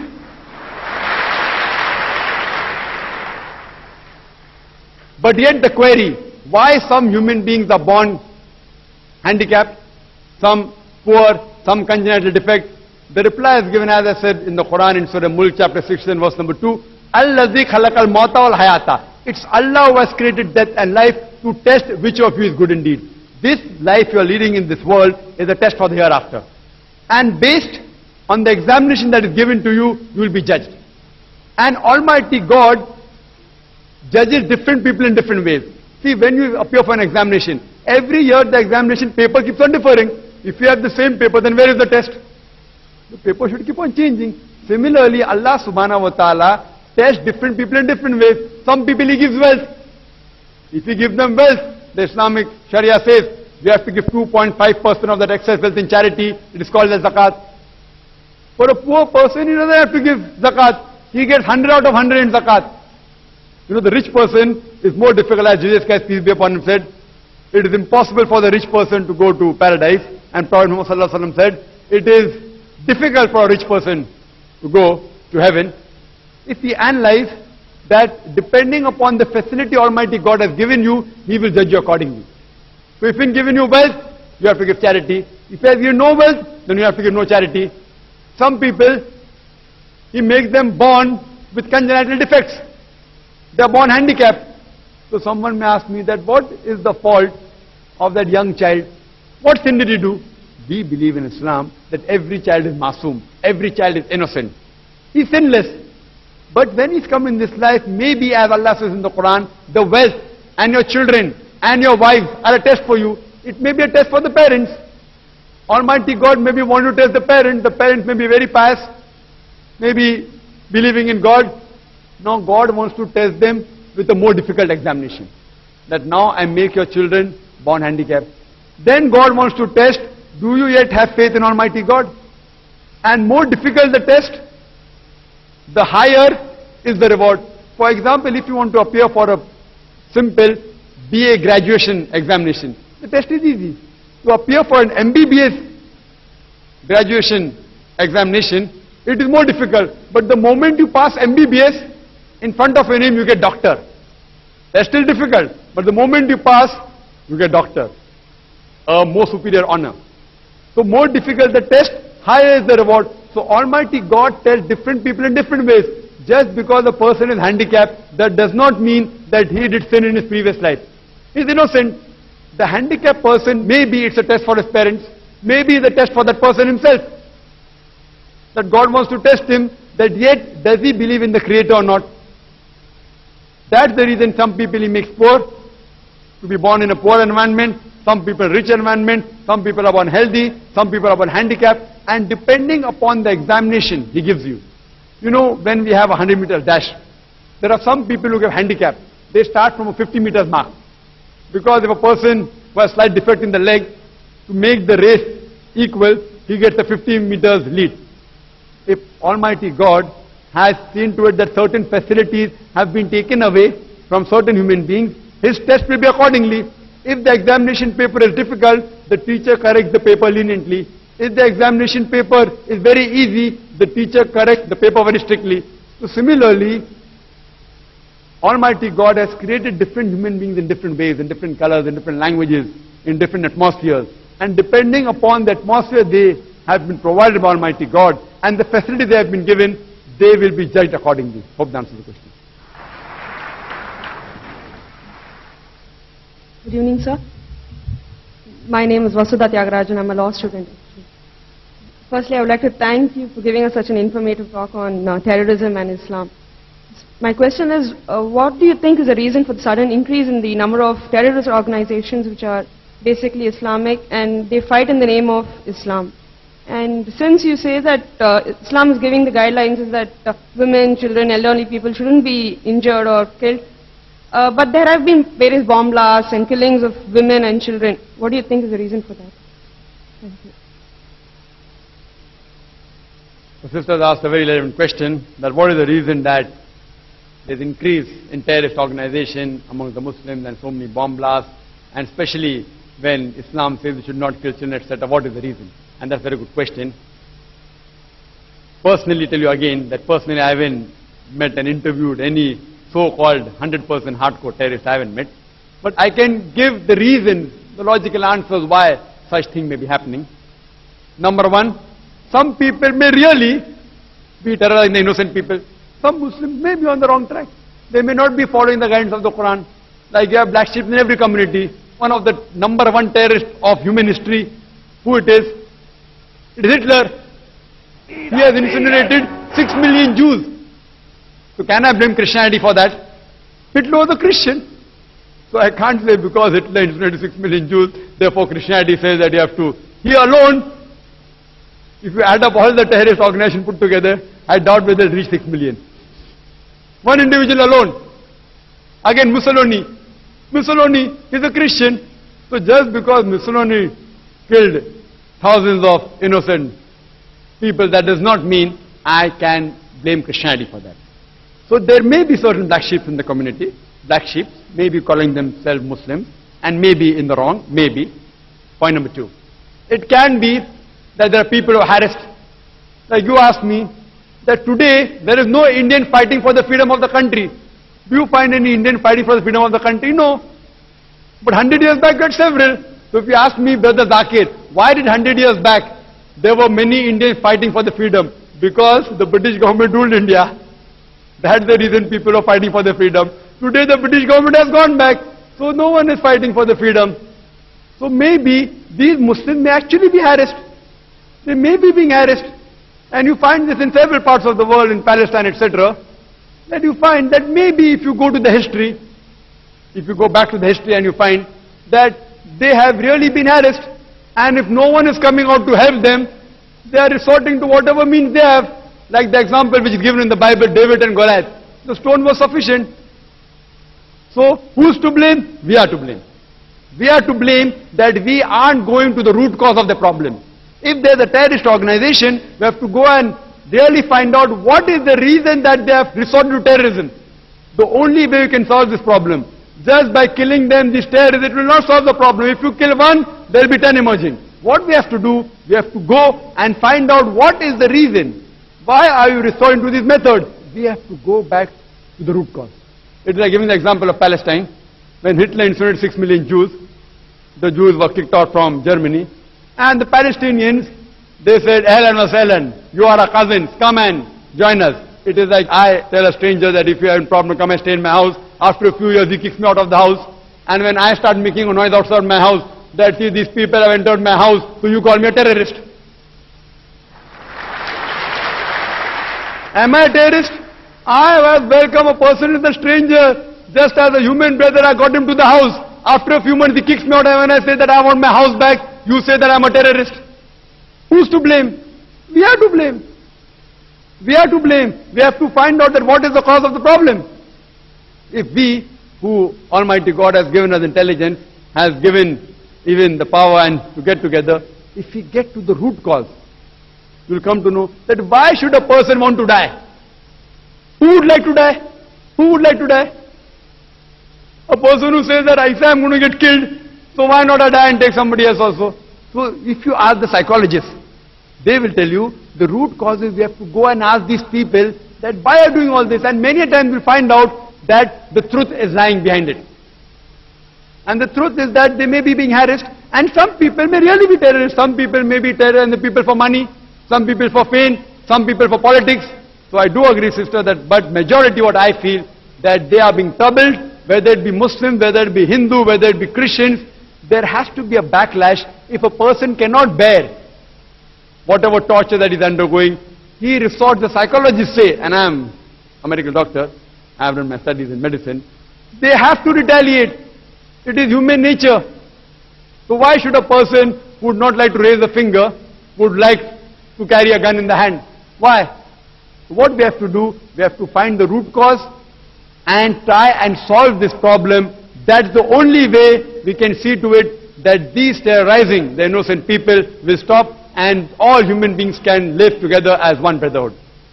But yet the query, why some human beings are born handicapped, some poor, some congenital defect? The reply is given, as I said, in the Quran in Surah Mulk chapter 16 verse number 2. Allazi khalaqal mauta wal hayata. It's Allah who has created death and life to test which of you is good indeed. This life you are leading in this world is a test for the hereafter. And based on the examination that is given to you, you will be judged. And Almighty God judges different people in different ways. See, when you appear for an examination, every year the examination paper keeps on differing. If you have the same paper, then where is the test? The paper should keep on changing. Similarly, Allah subhanahu wa ta'ala tests different people in different ways. Some people He gives wealth. If He gives them wealth, the Islamic Sharia says, you have to give 2.5% of that excess wealth in charity. It is called as zakat. For a poor person, he doesn't have to give zakat. He gets 100 out of 100 in zakat. You know, the rich person is more difficult, as Jesus Christ, peace be upon him, said, it is impossible for the rich person to go to paradise. And Prophet Muhammad sallallahu alaihi wasallam said, it is difficult for a rich person to go to heaven. If we analyze that depending upon the facility Almighty God has given you, He will judge you accordingly. So if He's given you wealth, you have to give charity. If He has given no wealth, then you have to give no charity. Some people, He makes them born with congenital defects. They are born handicapped. So someone may ask me that what is the fault of that young child? What sin did he do? We believe in Islam that every child is masoom. Every child is innocent. He's sinless. But when he's come in this life, maybe as Allah says in the Quran, the wealth and your children and your wives are a test for you. It may be a test for the parents. Almighty God maybe want to test the parents may be very pious, maybe believing in God. Now God wants to test them with a more difficult examination. That now I make your children born handicapped. Then God wants to test, do you yet have faith in Almighty God? And more difficult the test, the higher is the reward. For example, if you want to appear for a simple BA graduation examination, the test is easy. To appear for an MBBS graduation examination, it is more difficult. But the moment you pass MBBS, in front of your name you get doctor. That's still difficult. But the moment you pass, you get doctor. A more superior honor. So more difficult the test, higher is the reward. So Almighty God tells different people in different ways. Just because a person is handicapped, that does not mean that he did sin in his previous life. He is innocent. The handicapped person, maybe it's a test for his parents, maybe it's a test for that person himself. That God wants to test him, that yet does he believe in the Creator or not. That's the reason some people he makes poor, to be born in a poor environment, some people rich environment, some people are born healthy, some people are born handicapped, and depending upon the examination he gives you. You know, when we have a 100 meters dash, there are some people who get handicapped. They start from a 50 meters mark. Because if a person who has slight defect in the leg, to make the race equal, he gets a 50 meters lead. If Almighty God has seen to it that certain facilities have been taken away from certain human beings, his test will be accordingly. If the examination paper is difficult, the teacher corrects the paper leniently. If the examination paper is very easy, the teacher corrects the paper very strictly. So similarly, Almighty God has created different human beings in different ways, in different colors, in different languages, in different atmospheres. And depending upon the atmosphere they have been provided by Almighty God and the facility they have been given, they will be judged accordingly. Hope that answers the question. Good evening, sir. My name is Vasudha Tyagarajan. I'm a law student. Firstly, I would like to thank you for giving us such an informative talk on terrorism and Islam. My question is, what do you think is the reason for the sudden increase in the number of terrorist organizations which are basically Islamic and they fight in the name of Islam? And since you say that Islam is giving the guidelines is that women, children, elderly people shouldn't be injured or killed, but there have been various bomb blasts and killings of women and children. What do you think is the reason for that? Thank you. The sisters asked a very relevant question, that what is the reason that there's increase in terrorist organization among the Muslims and so many bomb blasts, and especially when Islam says you should not kill children, etc. What is the reason? And that's a very good question. Personally, tell you again that personally I haven't met and interviewed any so-called 100% hardcore terrorist. I haven't met. But I can give the reason, the logical answers why such thing may be happening. Number one, some people may really be terrorizing the innocent people. Some Muslims may be on the wrong track. They may not be following the guidance of the Quran. Like you have black sheep in every community. One of the number one terrorists of human history, who it is? It is Hitler. He has incinerated 6 million Jews. So can I blame Christianity for that? Hitler was a Christian. So I can't say because Hitler incinerated 6 million Jews, therefore Christianity says that you have to. He alone, if you add up all the terrorist organizations put together, I doubt whether they'll reach 6 million. One individual alone. Again, Mussolini. Mussolini is a Christian. So just because Mussolini killed thousands of innocent people, that does not mean I can blame Christianity for that. So there may be certain black sheep in the community. Black sheep may be calling themselves Muslims and may be in the wrong, maybe. Point number two. It can be that there are people who are harassed. Like you asked me, that today there is no Indian fighting for the freedom of the country. Do you find any Indian fighting for the freedom of the country? No. But 100 years back, there were several. So if you ask me, Brother Zakir, why did 100 years back there were many Indians fighting for the freedom? Because the British government ruled India. That's the reason people are fighting for the freedom. Today the British government has gone back, so no one is fighting for the freedom. So maybe these Muslims may actually be harassed. They may be being harassed. And you find this in several parts of the world, in Palestine, etc. that you find that maybe if you go to the history, if you go back to the history and you find that they have really been harassed, and if no one is coming out to help them, they are resorting to whatever means they have, like the example which is given in the Bible, David and Goliath. The stone was sufficient. So, who's to blame? We are to blame. We are to blame that we aren't going to the root cause of the problem. If there's a terrorist organization, we have to go and really find out what is the reason that they have resorted to terrorism. The only way we can solve this problem, just by killing them, these terrorists, it will not solve the problem. If you kill one, there will be 10 emerging. What we have to do, we have to go and find out what is the reason. Why are you resorting to this method? We have to go back to the root cause. It is like giving the example of Palestine. When Hitler incinerated 6 million Jews, the Jews were kicked out from Germany, and the Palestinians, they said, Ahlan wa sahlan, you are our cousins, come and join us. It is like I tell a stranger that if you have a problem, come and stay in my house. After a few years, he kicks me out of the house. And when I start making a noise outside my house, that see, these people have entered my house, so you call me a terrorist. Am I a terrorist? I have welcomed a person as a stranger. Just as a human brother, I got him to the house. After a few months, he kicks me out, and when I say that I want my house back, you say that I'm a terrorist. Who's to blame? We are to blame. We are to blame. We have to find out that what is the cause of the problem. If we, who Almighty God has given us intelligence, has given even the power and to get together, if we get to the root cause, you will come to know that why should a person want to die? Who would like to die? Who would like to die? A person who says that I say I'm going to get killed, so why not I die and take somebody else also? So if you ask the psychologists, they will tell you the root cause is we have to go and ask these people that why are you doing all this, and many a times we find out that the truth is lying behind it. And the truth is that they may be being harassed, and some people may really be terrorists, some people may be terrorists and the people for money, some people for fame, some people for politics. So I do agree, sister, that but majority what I feel that they are being troubled, whether it be Muslims, whether it be Hindu, whether it be Christians, there has to be a backlash. If a person cannot bear whatever torture that is undergoing, he resorts, the psychologists say, and I am a medical doctor, I have done my studies in medicine, they have to retaliate. It is human nature. So why should a person who would not like to raise a finger, would like to carry a gun in the hand? Why? What we have to do, we have to find the root cause and try and solve this problem. That's the only way we can see to it that these terrorizing the innocent people will stop and all human beings can live together as one brotherhood.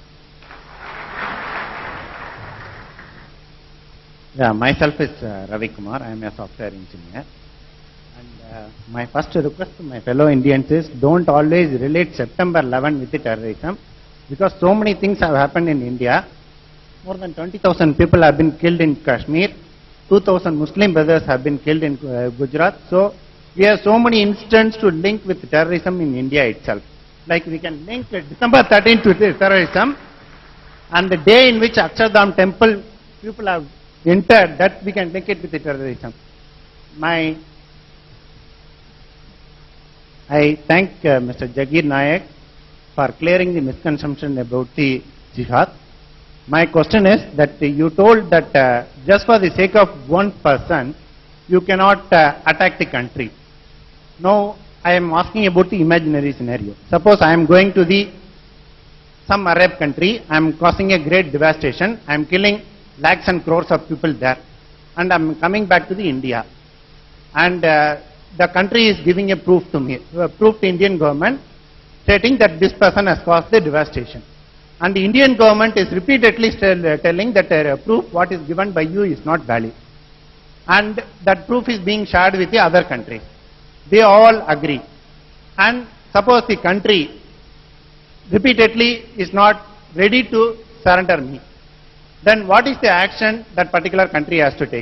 Yeah, myself is Ravi Kumar. I am a software engineer. And my first request to my fellow Indians is don't always relate September 11 with the terrorism, because so many things have happened in India. More than 20,000 people have been killed in Kashmir. 2,000 Muslim brothers have been killed in Gujarat. So we have so many incidents to link with terrorism in India itself. Like we can link December 13th to terrorism, and the day in which Akshardham temple people have entered, that we can link it with the terrorism. I thank Mr. Jagir Nayak for clearing the misconception about the jihad. My question is that you told that just for the sake of one person, you cannot attack the country. Now, I am asking about the imaginary scenario. Suppose I am going to some Arab country, I am causing a great devastation, I am killing lakhs and crores of people there, and I am coming back to the India. And the country is giving a proof to me, proof to Indian government, stating that this person has caused the devastation. And the Indian government is repeatedly telling that proof what is given by you is not valid. And that proof is being shared with the other countries. They all agree. And suppose the country repeatedly is not ready to surrender me, then what is the action that particular country has to take?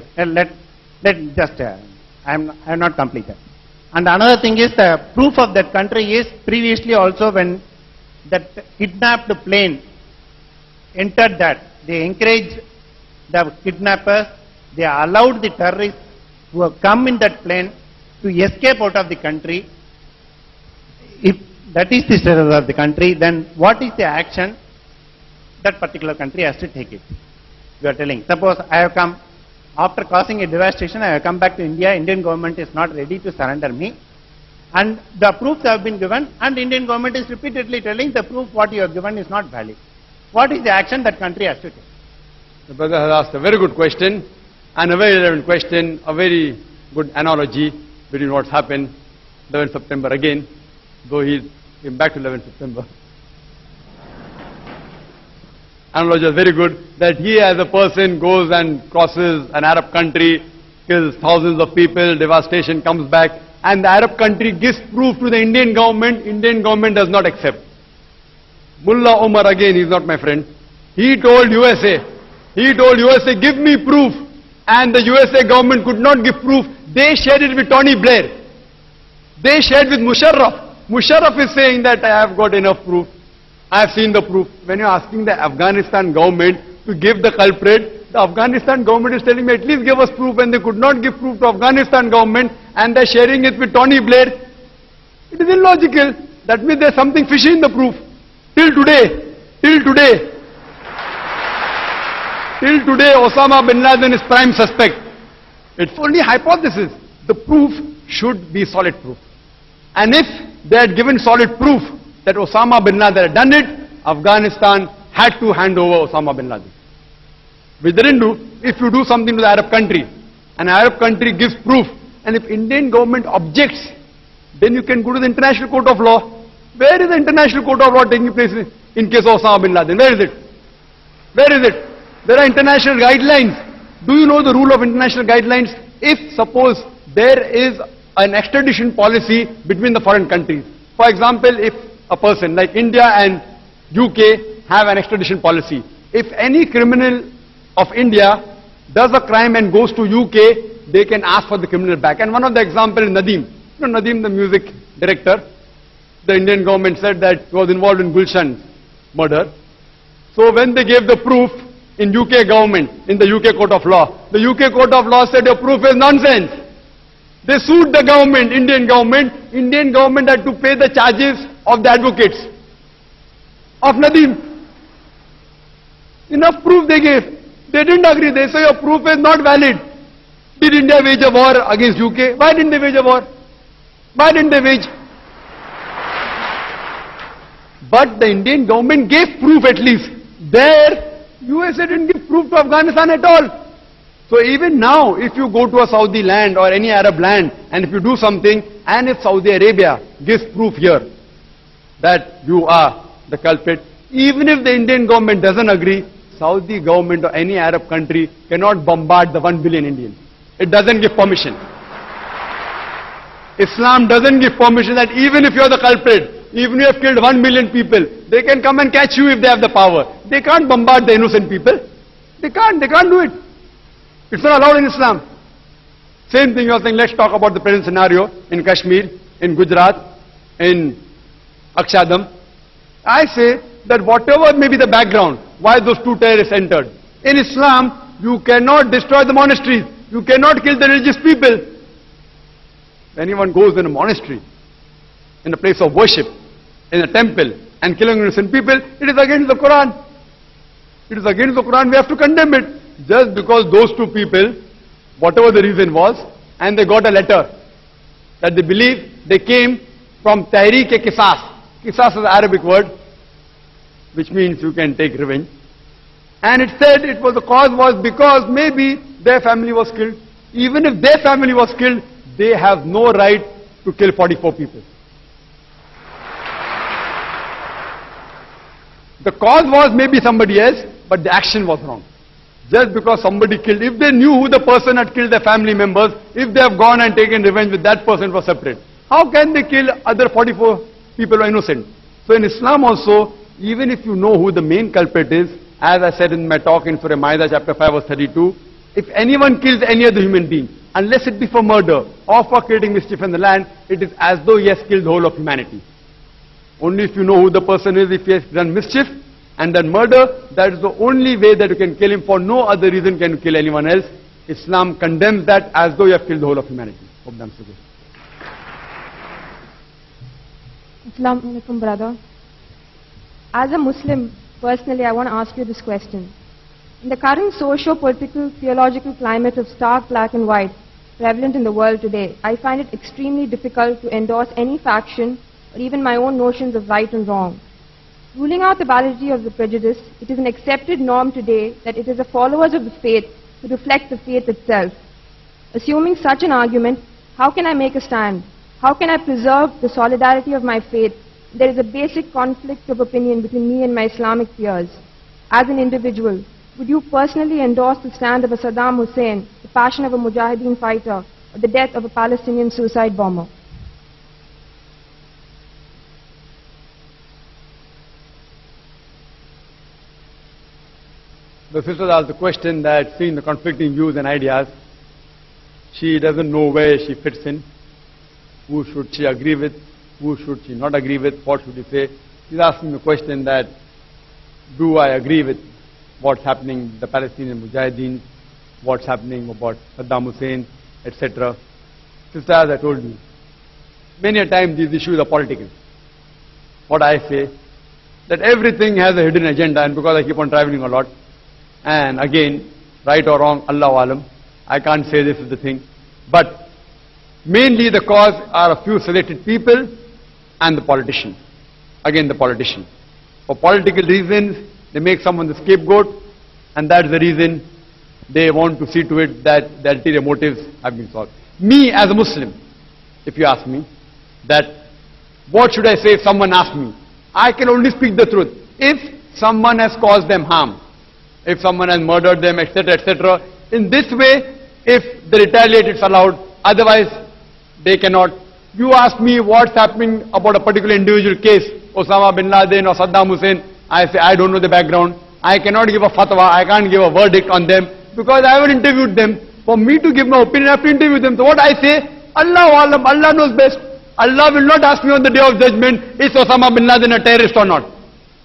I am not completed. And another thing is the proof of that country is previously also when that kidnapped plane entered that, they encouraged the kidnappers, they allowed the terrorists who have come in that plane to escape out of the country. If that is the status of the country, then what is the action that particular country has to take it? You are telling. Suppose I have come, after causing a devastation, I have come back to India, Indian government is not ready to surrender me. And the proofs have been given, and Indian government is repeatedly telling the proof what you have given is not valid. What is the action that country has to take? The brother has asked a very good question, and a very relevant question, a very good analogy between what's happened 11 September again, though he came back to 11 September. Analogy is very good, that he as a person goes and crosses an Arab country, kills thousands of people, devastation comes back, and the Arab country gives proof to the Indian government does not accept. Mullah Omar again, he's not my friend, he told USA, give me proof, and the USA government could not give proof. They shared it with Tony Blair. They shared with Musharraf. Musharraf is saying that I have got enough proof. I have seen the proof. When you are asking the Afghanistan government to give the culprit, the Afghanistan government is telling me at least give us proof, and they could not give proof to Afghanistan government, and they are sharing it with Tony Blair. It is illogical. That means there is something fishy in the proof. Till today, Osama bin Laden is prime suspect. It's only hypothesis. The proof should be solid proof. And if they had given solid proof that Osama bin Laden had done it, Afghanistan had to hand over Osama bin Laden. Which they didn't do. If you do something to the Arab country, an Arab country gives proof, and if Indian government objects, then you can go to the International Court of Law. Where is the International Court of Law taking place in case of Osama bin Laden? Where is it? Where is it? There are international guidelines. Do you know the rule of international guidelines? If suppose there is an extradition policy between the foreign countries. For example, if a person like India and UK have an extradition policy, if any criminal of India does a crime and goes to UK, they can ask for the criminal back. And one of the examples is Nadeem. You know Nadeem, the music director, the Indian government said that he was involved in Gulshan murder. So when they gave the proof in UK government, in the UK Court of Law, the UK Court of Law said your proof is nonsense. They sued the government, Indian government had to pay the charges of the advocates of Nadeem. Enough proof they gave. They didn't agree. They say your proof is not valid. Did India wage a war against UK? Why didn't they wage a war? Why didn't they wage? But the Indian government gave proof at least. There, USA didn't give proof to Afghanistan at all. So even now, if you go to a Saudi land or any Arab land, and if you do something, and if Saudi Arabia gives proof here that you are the culprit, even if the Indian government doesn't agree, Saudi government or any Arab country cannot bombard the 1 billion Indians. It doesn't give permission. Islam doesn't give permission that even if you are the culprit, even if you have killed 1 million people, they can come and catch you if they have the power. They can't bombard the innocent people. They can't do it. It's not allowed in Islam. Same thing you are saying, let's talk about the present scenario in Kashmir, in Gujarat, in Akshadam. I say that whatever may be the background, why those two terrorists entered. In Islam, you cannot destroy the monasteries. You cannot kill the religious people. If anyone goes in a monastery, in a place of worship, in a temple, and killing innocent people, it is against the Quran. It is against the Quran, we have to condemn it. Just because those two people, whatever the reason was, and they got a letter that they believe they came from Tahrik-e-Qisas. Qisas is an Arabic word, which means you can take revenge. And it said it was the cause was because maybe their family was killed. Even if their family was killed, they have no right to kill 44 people. The cause was maybe somebody else, but the action was wrong. Just because somebody killed, if they knew who the person had killed their family members, if they have gone and taken revenge with that person was separate, how can they kill other 44 people who are innocent? So in Islam also, even if you know who the main culprit is, as I said in my talk in Surah Ma'idah chapter 5 verse 32, if anyone kills any other human being, unless it be for murder or for creating mischief in the land, it is as though he has killed the whole of humanity. Only if you know who the person is, if he has done mischief and done murder, that is the only way that you can kill him. For no other reason can you kill anyone else. Islam condemns that as though you have killed the whole of humanity. Hope that's okay. Assalamu alaikum, brother. As a Muslim, personally, I want to ask you this question. In the current socio-political, theological climate of stark black and white prevalent in the world today, I find it extremely difficult to endorse any faction or even my own notions of right and wrong. Ruling out the validity of the prejudice, it is an accepted norm today that it is the followers of the faith who reflect the faith itself. Assuming such an argument, how can I make a stand? How can I preserve the solidarity of my faith? There is a basic conflict of opinion between me and my Islamic peers. As an individual, would you personally endorse the stand of a Saddam Hussein, the passion of a Mujahideen fighter, or the death of a Palestinian suicide bomber? The sister asked the question that, seeing the conflicting views and ideas, she doesn't know where she fits in. Who should she agree with? Who should she not agree with? What should she say? She's asking the question that, do I agree with what's happening with the Palestinian Mujahideen, what's happening about Saddam Hussein, etc. Sister, as I told you, many a time these issues are political. What I say, that everything has a hidden agenda, and because I keep on traveling a lot, and again, right or wrong, Allahu Alam, I can't say this is the thing, but mainly the cause are a few selected people and the politician. Again, the politician. For political reasons, they make someone the scapegoat, and that's the reason they want to see to it that the ulterior motives have been solved. Me as a Muslim, if you ask me, that what should I say if someone asks me? I can only speak the truth. If someone has caused them harm, if someone has murdered them, etc., etc., in this way, if they retaliate, it's allowed. Otherwise, they cannot. You ask me what's happening about a particular individual case, Osama bin Laden or Saddam Hussein, I say I don't know the background. I cannot give a fatwa, I can't give a verdict on them because I haven't interviewed them. For me to give my opinion, I have to interview them. So what I say, Allah Alam, Allah knows best. Allah will not ask me on the day of judgment, is Osama bin Laden a terrorist or not?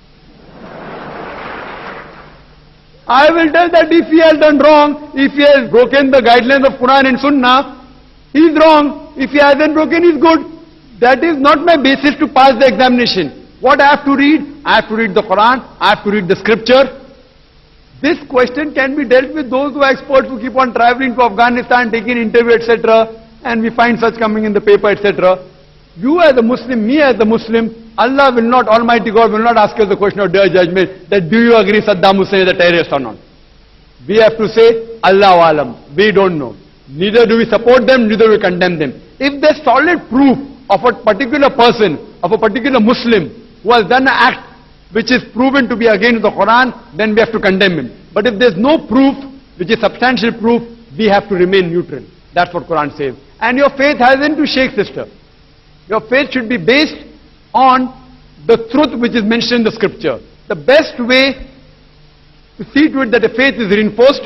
I will tell that if he has done wrong, if he has broken the guidelines of Quran and Sunnah, he is wrong. If he hasn't broken, he is good. That is not my basis to pass the examination. What I have to read? I have to read the Quran, I have to read the scripture. This question can be dealt with those who are experts who keep on traveling to Afghanistan, taking interview, etc. And we find such coming in the paper, etc. You as a Muslim, me as a Muslim, Allah will not, Almighty God will not ask us the question of day of judgment that do you agree Saddam Hussein is a terrorist or not. We have to say, Allahu Alam, we don't know. Neither do we support them, neither do we condemn them. If there's solid proof of a particular person, of a particular Muslim who has done an act which is proven to be against the Quran, then we have to condemn him. But if there's no proof, which is substantial proof, we have to remain neutral. That's what Quran says. And your faith hasn't to shake, sister. Your faith should be based on the truth which is mentioned in the scripture. The best way to see to it that the faith is reinforced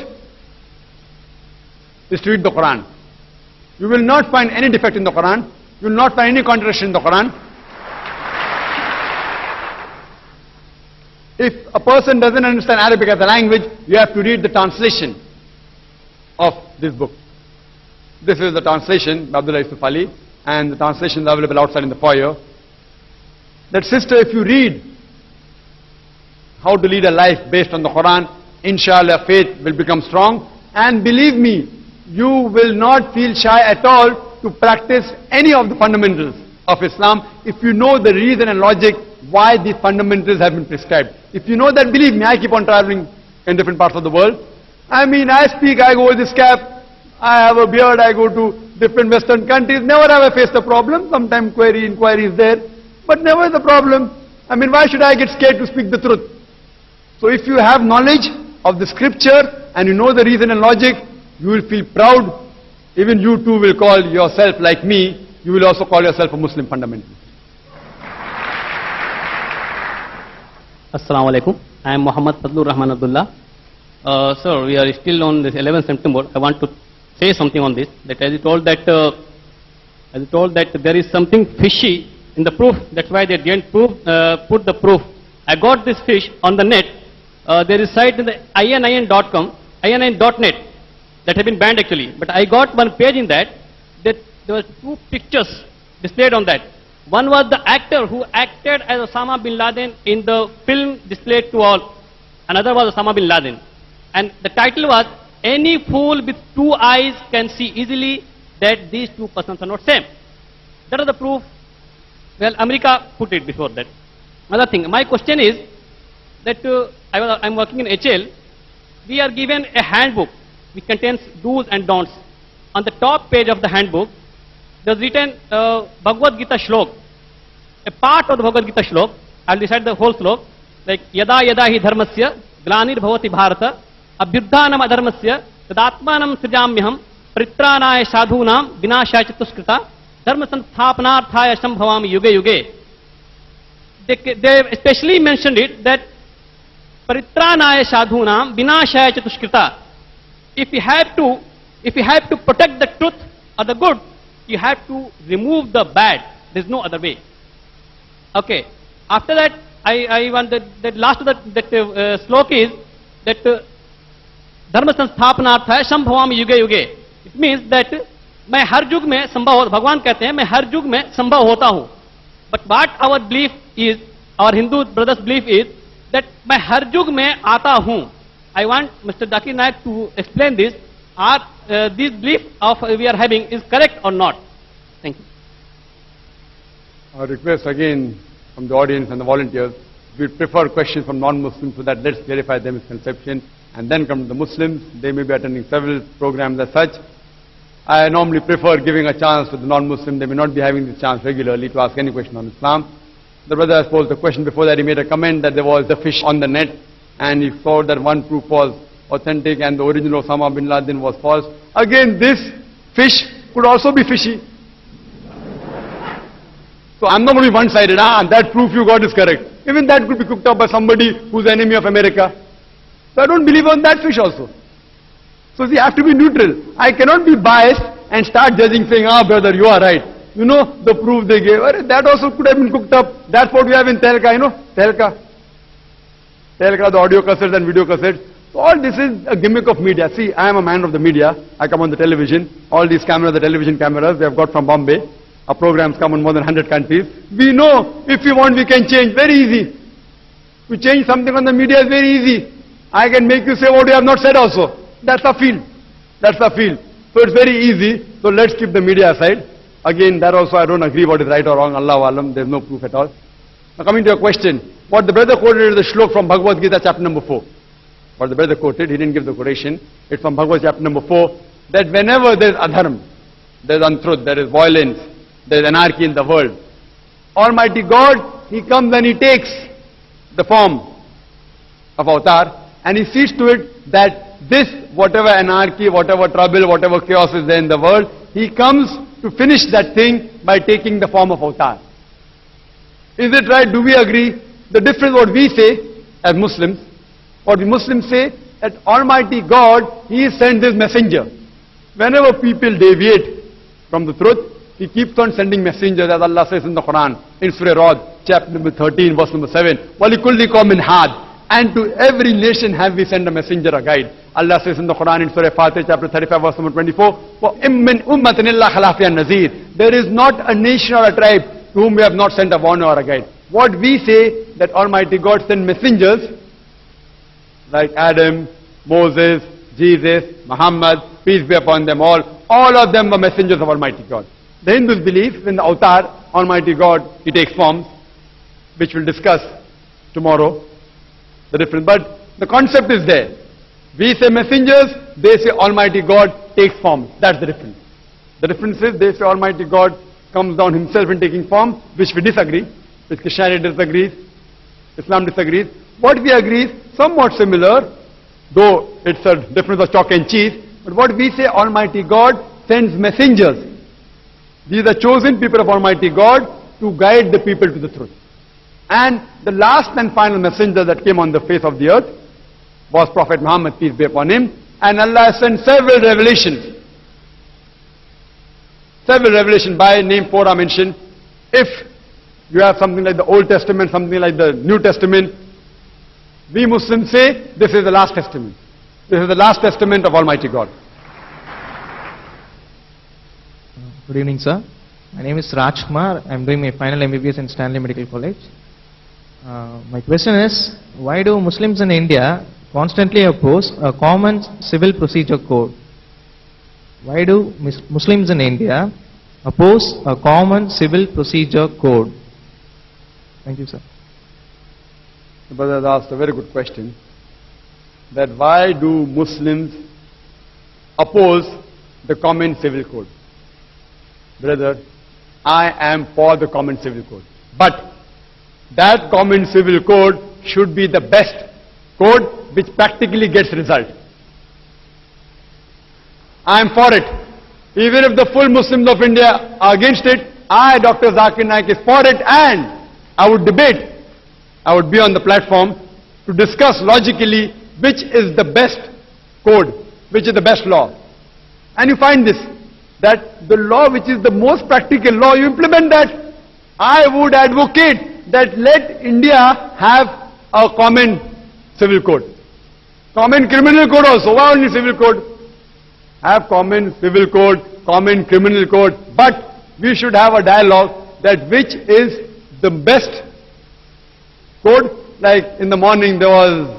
is to read the Quran. You will not find any defect in the Quran. You will not find any contradiction in the Quran. If a person doesn't understand Arabic as a language, you have to read the translation of this book. This is the translation by Abdullah Yusuf Ali, and the translation is available outside in the foyer. That sister, if you read how to lead a life based on the Quran, inshallah faith will become strong. And believe me, you will not feel shy at all to practice any of the fundamentals of Islam if you know the reason and logic why these fundamentals have been prescribed. If you know that, believe me, I keep on traveling in different parts of the world. I mean, I speak, I go with this cap, I have a beard, I go to different Western countries, never have I faced a problem. Sometimes inquiry is there, but never the problem. I mean, why should I get scared to speak the truth? So if you have knowledge of the scripture and you know the reason and logic, you will feel proud. Even you too will call yourself like me, you will also call yourself a Muslim fundamentalist. Assalamu alaikum. I am Muhammad Fadlur Rahman Abdullah. Sir, we are still on this 11th September. I want to say something on this. That as you told that there is something fishy in the proof. That's why they didn't put the proof. I got this fish on the net. There is site in the ININ.com, ININ.net that have been banned actually. But I got one page in that there were two pictures displayed on that. One was the actor who acted as Osama bin Laden in the film displayed to all. Another was Osama bin Laden. And the title was, "Any fool with two eyes can see easily that these two persons are not same." That is the proof. Well, America put it before that. Another thing, my question is that I'm working in HL. We are given a handbook which contains do's and don'ts. On the top page of the handbook, there's written Bhagavad Gita shlok, a part of the Bhagavad Gita shlok. I'll recite the whole shlok, like yada yada hi dharmasya glanir bhavati bharata abhyuddhanam adharmasya tadatmanam srijamyaham pritranaya sadhunam vinashaya chatuskrita dharma sansthapanarthaya sambhavami yuge yuge. They especially mentioned it that paritranaya sadhunam vinashaya chatuskrita. If you have to protect the truth or the good, you have to remove the bad. There's no other way. Okay. After that, I want that last of that slok is that dharma sansthapanarthaya sambhavami yuge yuge. It means that मैं हर युग में संभव, भगवान कहते हैं मैं हर युग में संभव होता हूं. But what our belief is, our Hindu brothers' belief is that मैं हर युग में आता हूं. I want Mr. Zakir Naik to explain this. Are this belief of we are having is correct or not? Thank you. A request again from the audience and the volunteers. We prefer questions from non-Muslims so that let's clarify their misconception and then come to the Muslims. They may be attending several programs as such. I normally prefer giving a chance to the non-Muslim. They may not be having this chance regularly to ask any question on Islam. The brother has posed the question before that. He made a comment that there was a fish on the net and he thought that one proof was authentic and the original Osama bin Laden was false. Again, this fish could also be fishy. So I'm not going to be one-sided. That proof you got is correct. Even that could be cooked up by somebody who's the enemy of America. So I don't believe on that fish also. So you have to be neutral. I cannot be biased and start judging saying, brother, you are right. You know, the proof they gave, that also could have been cooked up. That's what we have in Telka, you know, Telka, the audio cassettes and video cassettes. So all this is a gimmick of media. See, I am a man of the media. I come on the television. All these cameras, the television cameras, they have got from Bombay. Our programs come on more than 100 countries. We know if we want, we can change. Very easy. To change something on the media is very easy. I can make you say what you have not said also. That's our field. That's our field. So it's very easy. So let's keep the media aside. Again, that also I don't agree what is right or wrong. Allahu Alam, there's no proof at all. Now coming to your question, what the brother quoted is the shlok from Bhagavad Gita chapter number 4. What the brother quoted, he didn't give the quotation. It's from Bhagavad chapter number 4, that whenever there's adharm, there's untruth, there is violence, there's anarchy in the world, Almighty God, He comes and He takes the form of avatar and He sees to it that this, whatever anarchy, whatever trouble, whatever chaos is there in the world, He comes to finish that thing by taking the form of avatar. Is it right? Do we agree? The difference what we say as Muslims, what the Muslims say, that Almighty God, He sends His messenger. Whenever people deviate from the truth, He keeps on sending messengers, as Allah says in the Quran, in Surah Rad, chapter number 13, verse number 7. وَلِكُلِّ قَوْمٍ هَادٍ. And to every nation have we sent a messenger, a guide. Allah says in the Quran in Surah Fatih, chapter 35, verse number 24, وَإِمِّنْ أُمَّةٍ إِلَّا خَلَا فِيهَا النَّذِيرُ. There is not a nation or a tribe to whom we have not sent a warner or a guide. What we say, that Almighty God sent messengers, like Adam, Moses, Jesus, Muhammad, peace be upon them all of them were messengers of Almighty God. The Hindus believe in the avatar, Almighty God, He takes forms, which we'll discuss tomorrow, the difference. But the concept is there. We say messengers, they say Almighty God takes forms. That's the difference. The difference is they say Almighty God comes down Himself in taking form, which we disagree, which Christianity disagrees, Islam disagrees. What we agree is somewhat similar, though it's a difference of chalk and cheese. But what we say, Almighty God sends messengers. These are chosen people of Almighty God to guide the people to the truth. And the last and final messenger that came on the face of the earth was Prophet Muhammad, peace be upon him. And Allah sent several revelations. Several revelations, by name 4 are mentioned. If you have something like the Old Testament, something like the New Testament, we Muslims say this is the last testament. This is the last testament of Almighty God. Good evening, sir. My name is Raj Kumar. I am doing my final MBBS in Stanley Medical College. My question is, why do Muslims in India constantly oppose a common civil procedure code. Why do Muslims in India oppose a common civil procedure code? Thank you, sir. The brother has asked a very good question, that why do Muslims oppose the common civil code? Brother, I am for the common civil code. But that common civil code should be the best code which practically gets result. I am for it. Even if the full Muslims of India are against it, I, Dr. Zakir Naik, is for it, and I would debate. I would be on the platform to discuss logically which is the best code, which is the best law. And you find this, that the law which is the most practical law, you implement that. I would advocate that let India have a common civil code. Common criminal code also. Why only civil code? Have common civil code, common criminal code, but we should have a dialogue that which is the best code. Like in the morning there was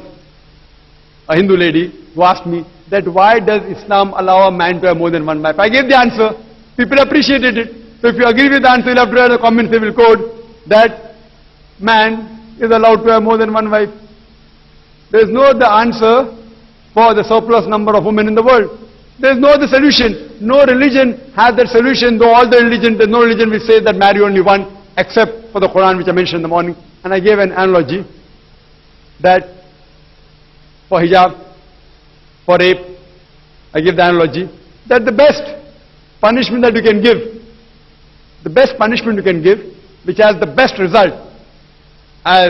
a Hindu lady who asked me that why does Islam allow a man to have more than one wife? I gave the answer. People appreciated it. So if you agree with the answer, you'll have to have a common civil code that man is allowed to have more than one wife. There is no other answer for the surplus number of women in the world. There is no other solution. No religion has that solution, though all the religion, there is no religion which says that marry only one, except for the Quran, which I mentioned in the morning. And I gave an analogy that for hijab, for rape, I give the analogy that the best punishment that you can give, the best punishment you can give, which has the best result, as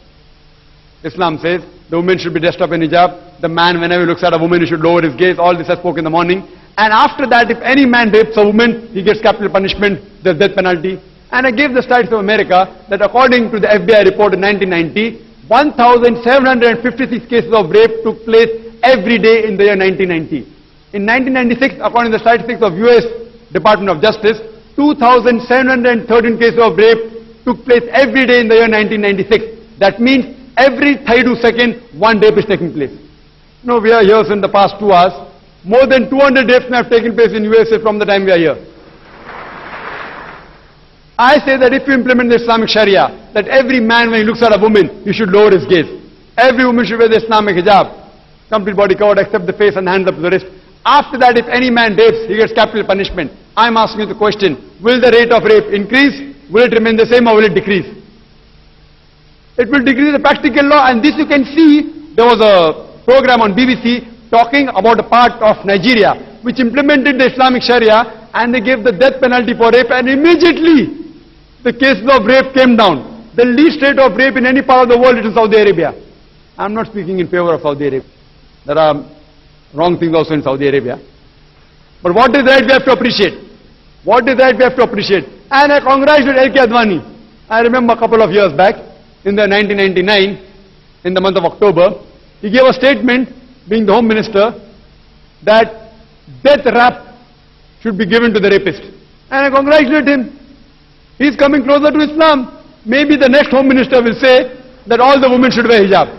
Islam says, the woman should be dressed up in hijab, the man whenever he looks at a woman he should lower his gaze, all this I spoke in the morning. And after that, if any man rapes a woman, he gets capital punishment, there's death penalty. And I gave the statistics of America that according to the FBI report in 1990, 1,756 cases of rape took place every day in the year 1990. In 1996, according to the statistics of US Department of Justice, 2,713 cases of rape took place every day in the year 1996. That means every 32 seconds, one rape is taking place. No, we are here in the past 2 hours. More than 200 rapes have taken place in USA from the time we are here. I say that if you implement the Islamic Sharia, that every man when he looks at a woman, he should lower his gaze. Every woman should wear the Islamic hijab, complete body covered except the face and hands up to the wrist. After that, if any man rapes, he gets capital punishment. I am asking you the question, will the rate of rape increase? Will it remain the same or will it decrease? It will decrease the practical law, and this you can see. There was a program on BBC talking about a part of Nigeria which implemented the Islamic Sharia, and they gave the death penalty for rape, and immediately the cases of rape came down. The least rate of rape in any part of the world is in Saudi Arabia. I am not speaking in favor of Saudi Arabia. There are wrong things also in Saudi Arabia. But what is right we have to appreciate. What is right we have to appreciate. And I congratulate L.K. Advani. I remember a couple of years back, in the 1999, in the month of October, he gave a statement, being the Home Minister, that death rap should be given to the rapist. And I congratulate him. He is coming closer to Islam. Maybe the next Home Minister will say that all the women should wear hijab.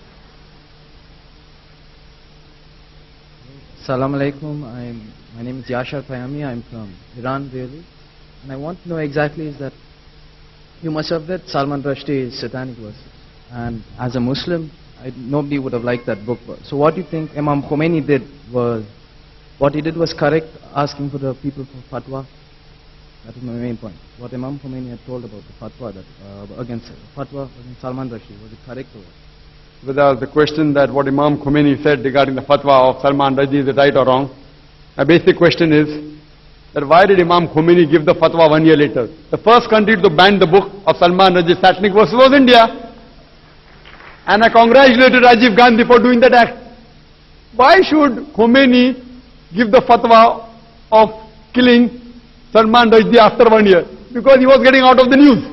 Assalamu alaikum. My name is Yashar Payami. I'm from Iran, really. And I want to know exactly is that you must have read Salman Rushdie's Satanic Verses. And as a Muslim, nobody would have liked that book. So what do you think Imam Khomeini did was, what he did was correct, asking for the people for fatwa? That is my main point. What Imam Khomeini had told about the fatwa, that against fatwa against Salman Rushdie, was it correct or what? Without the question that what Imam Khomeini said regarding the fatwa of Salman Rushdie, is it right or wrong? My basic question is that why did Imam Khomeini give the fatwa 1 year later? The first country to ban the book of Salman Rushdie's Satanic Verses was India. And I congratulated Rajiv Gandhi for doing that act. Why should Khomeini give the fatwa of killing Salman Rushdie after 1 year? Because he was getting out of the news.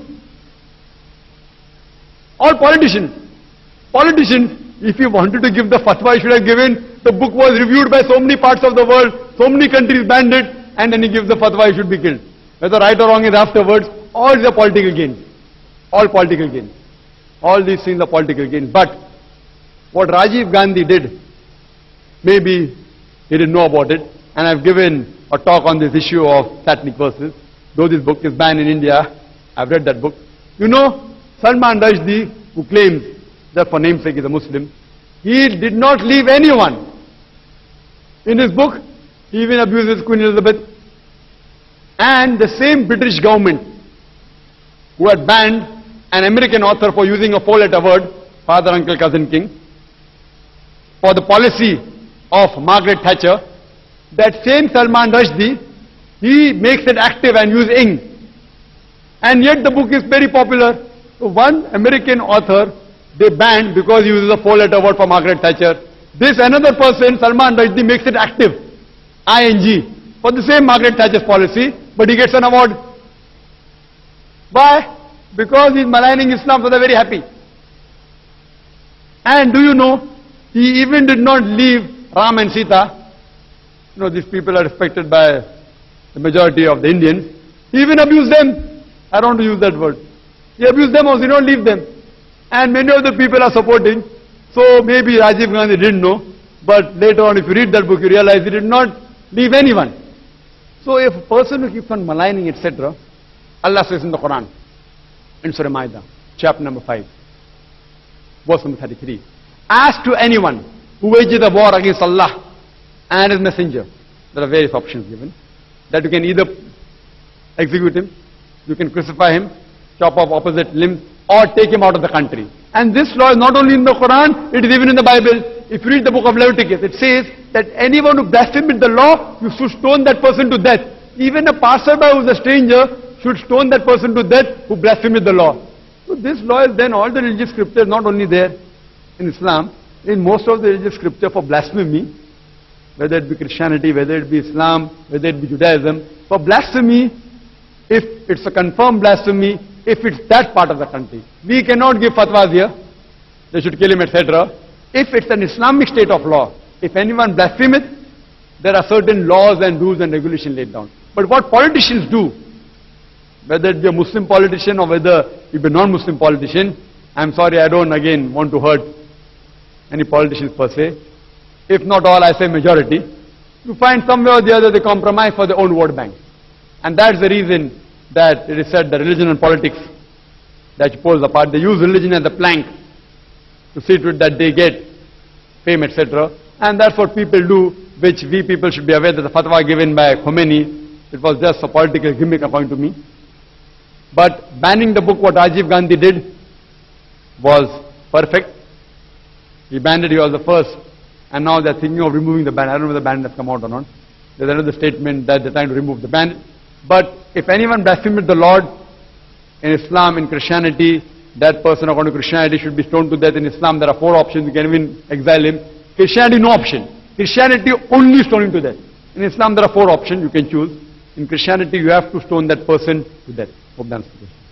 All politicians, if he wanted to give the fatwa, he should have given. The book was reviewed by so many parts of the world, so many countries banned it, and then he gives the fatwa, he should be killed. Whether right or wrong is afterwards, all these are political gains. All political gains. All these things are political gains. But what Rajiv Gandhi did, maybe he didn't know about it, and I've given a talk on this issue of satanic verses. Though this book is banned in India, I've read that book. You know, Salman Rushdie, who claims that for namesake is a Muslim, he did not leave anyone. In his book, he even abuses Queen Elizabeth. And the same British government who had banned an American author for using a four-letter word, father, uncle, cousin, king, for the policy of Margaret Thatcher, that same Salman Rushdie, he makes it active and use ing. And yet the book is very popular. So one American author, they banned because he uses a four-letter word for Margaret Thatcher. This another person, Salman Rushdie, makes it active, ing, for the same Margaret Thatcher's policy, but he gets an award. Why? Because he's maligning Islam, so they're very happy. And do you know, he even did not leave Ram and Sita. You know, these people are respected by the majority of the Indians. He even abused them. I don't want to use that word. He abused them also, he don't leave them. And many of the people are supporting. So maybe Rajiv Gandhi didn't know. But later on, if you read that book, you realize he did not leave anyone. So if a person who keeps on maligning, etc., Allah says in the Quran, in Surah Ma'idah, chapter number 5, verse number 33, as to anyone who wages a war against Allah and His Messenger, there are various options given, that you can either execute him, you can crucify him, chop off opposite limbs, or take him out of the country. And this law is not only in the Quran, it is even in the Bible. If you read the book of Leviticus, it says that anyone who blasphemes the law, you should stone that person to death. Even a passerby who is a stranger should stone that person to death who blasphemes the law. So this law is then all the religious scriptures, not only there in Islam, in most of the religious scripture for blasphemy, whether it be Christianity, whether it be Islam, whether it be Judaism, for blasphemy, if it's a confirmed blasphemy, if it's that part of the country. We cannot give fatwas here, they should kill him, etc. If it's an Islamic state of law, if anyone blasphemeth, there are certain laws and rules and regulations laid down. But what politicians do, whether it be a Muslim politician or whether it be a non-Muslim politician, I'm sorry, I don't again want to hurt any politicians per se. If not all, I say majority. You find somewhere or the other they compromise for their own vote bank. And that's the reason that it is said that religion and politics, that you pulls apart, they use religion as a plank to see to it that they get fame, etc. And that's what people do, which we people should be aware that the fatwa given by Khomeini, it was just a political gimmick according to me. But banning the book, what Rajiv Gandhi did, was perfect. He banned it, he was the first. And now they're thinking of removing the ban. I don't know whether the ban has come out or not. There's another statement that they're trying to remove the ban. But if anyone blasphemes the Lord in Islam, in Christianity, that person according to Christianity should be stoned to death. In Islam there are 4 options, you can even exile him. Christianity no option. Christianity only stoning to death. In Islam there are 4 options, you can choose. In Christianity you have to stone that person to death. Hope that answers the question.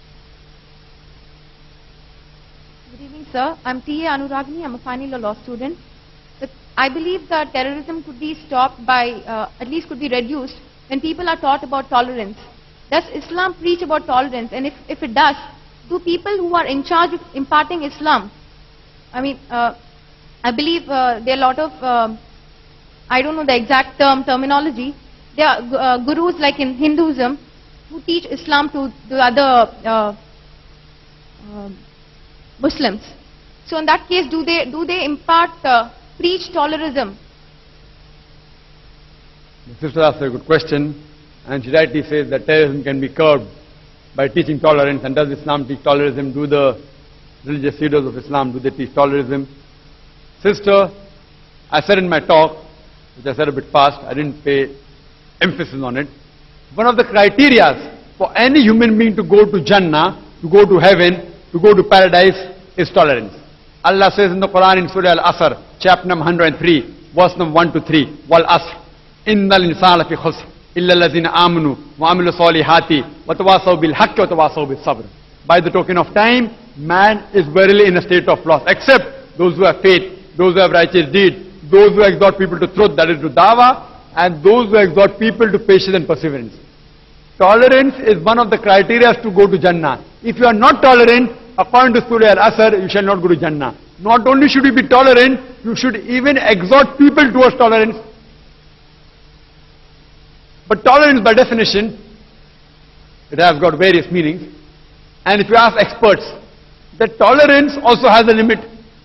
Good evening, sir. I'm T.A. Anuragini. I'm a final year law student. But I believe that terrorism could be stopped by, at least could be reduced, when people are taught about tolerance. Does Islam preach about tolerance? And if it does, do people who are in charge of imparting Islam, I mean, I believe there are a lot of, I don't know the exact terminology, there are gurus like in Hinduism who teach Islam to the other Muslims. So in that case, do they impart, preach tolerism? The sister asked a good question, and she rightly says that terrorism can be curbed by teaching tolerance. And does Islam teach tolerism? Do the religious leaders of Islam, do they teach tolerism? Sister, I said in my talk, which I said a bit fast, I didn't pay emphasis on it. One of the criteria for any human being to go to Jannah, to go to heaven, to go to paradise is tolerance. Allah says in the Quran in Surah Al-Asr, chapter number 103, verse number 1 to 3, Wal Asr, Innal insana lafi khusr, illa allazina amanu wa amilu salihati wa tawasaw bil haqqi wa tawasaw bis sabr. By the token of time, man is verily in a state of loss, except those who have faith, those who have righteous deed, those who exhort people to truth, that is to dawah, and those who exhort people to patience and perseverance. Tolerance is one of the criteria to go to Jannah. If you are not tolerant, according to Surah Al-Asr, you shall not go to Jannah. not only should you be tolerant, you should even exhort people towards tolerance. But tolerance by definition, it has got various meanings. And if you ask experts, that tolerance also has a limit.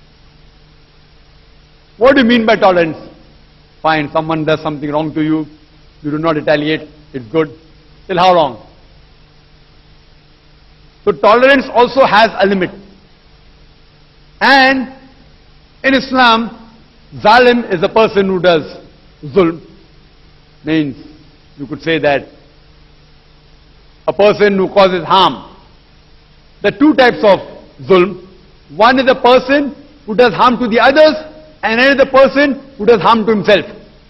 What do you mean by tolerance? Fine, someone does something wrong to you, you do not retaliate, it's good. Till how long? So tolerance also has a limit. And in Islam, zalim is a person who does zulm. Means, you could say that a person who causes harm. There are two types of zulm. One is a person who does harm to the others, and another person who does harm to himself.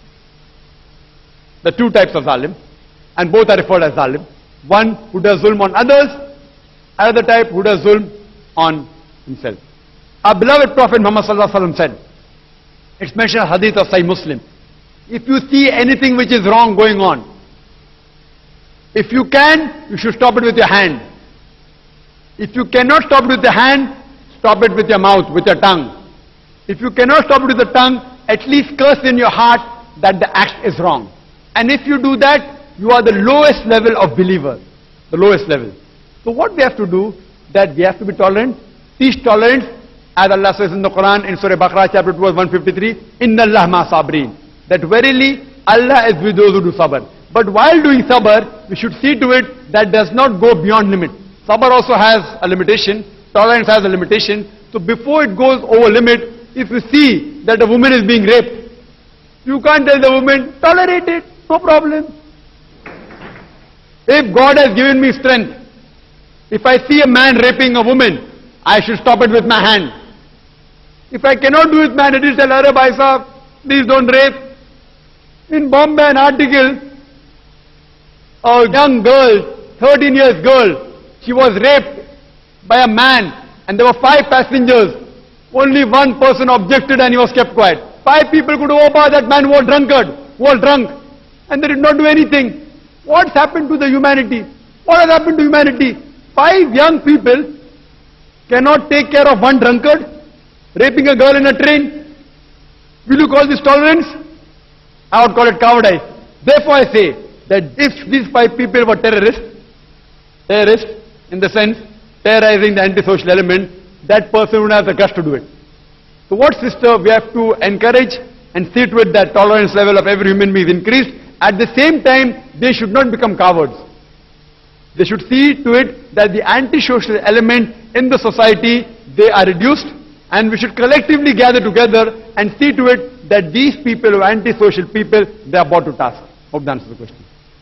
The two types of zalim, and both are referred as zalim. One who does zulm on others, another type who does zulm on himself. Our beloved Prophet Muhammad sallallahu alaihi wasallam said, it's mentioned in hadith of Sahih Muslim, if you see anything which is wrong going on, if you can, you should stop it with your hand. If you cannot stop it with the hand, stop it with your mouth, with your tongue. If you cannot stop it with the tongue, at least curse in your heart that the act is wrong. And if you do that, you are the lowest level of believer. The lowest level. So what we have to do, that we have to be tolerant, teach tolerance, as Allah says in the Quran, in Surah Baqarah chapter 2 verse 153, Inna Allah ma sabreen. That verily, Allah is with those who do sabr. But while doing sabr, we should see to it that does not go beyond limit. Sabr also has a limitation, tolerance has a limitation. So before it goes over limit, if you see that a woman is being raped, you can't tell the woman, tolerate it, no problem. If God has given me strength, if I see a man raping a woman, I should stop it with my hand. If I cannot do it with my hand, it is tell her, bhai sahab, please don't rape. In Bombay, an article, a young girl, 13 years girl, she was raped by a man, and there were 5 passengers. Only one person objected and he was kept quiet. 5 people could overpower that man who was drunkard, who was drunk, and they did not do anything. What's happened to the humanity? What has happened to humanity? 5 young people cannot take care of one drunkard, raping a girl in a train. Will you call this tolerance? I would call it cowardice. Therefore I say that if these 5 people were terrorists in the sense, terrorizing the antisocial element, that person would have the guts to do it. So what, sister, we have to encourage and see to it that tolerance level of every human being is increased. At the same time, they should not become cowards. They should see to it that the antisocial element in the society, they are reduced, and we should collectively gather together and see to it that these people who are antisocial people, they are brought to task. Hope that answers the question.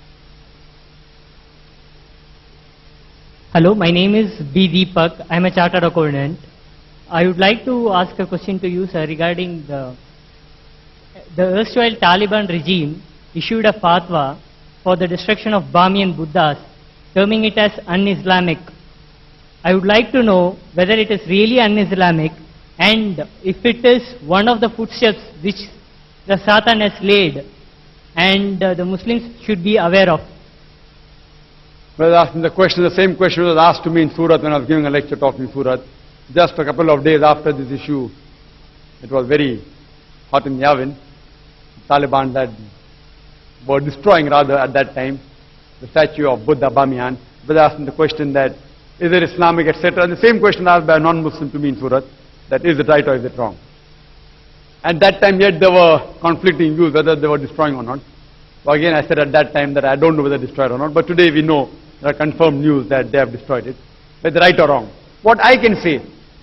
Hello, my name is B. Deepak. I am a chartered accountant. I would like to ask a question to you, sir, regarding the erstwhile Taliban regime issued a fatwa for the destruction of Bamiyan Buddhas, terming it as un-Islamic. I would like to know whether it is really un-Islamic, and if it is one of the footsteps which the Satan has laid and the Muslims should be aware of. Well, asking the question, the same question was asked to me in Surat when I was giving a lecture talk in Surat. Just a couple of days after this issue, it was very hot in the oven. Taliban that were destroying rather at that time the statue of Buddha Bamiyan. But asking the question that, is it Islamic, etc. And the same question asked by a non-Muslim to me in Surat, that is it right or is it wrong? At that time yet there were conflicting views whether they were destroying or not. So again I said at that time that I don't know whether they destroyed or not, but today we know there are confirmed news that they have destroyed it. Whether right or wrong. What I can say,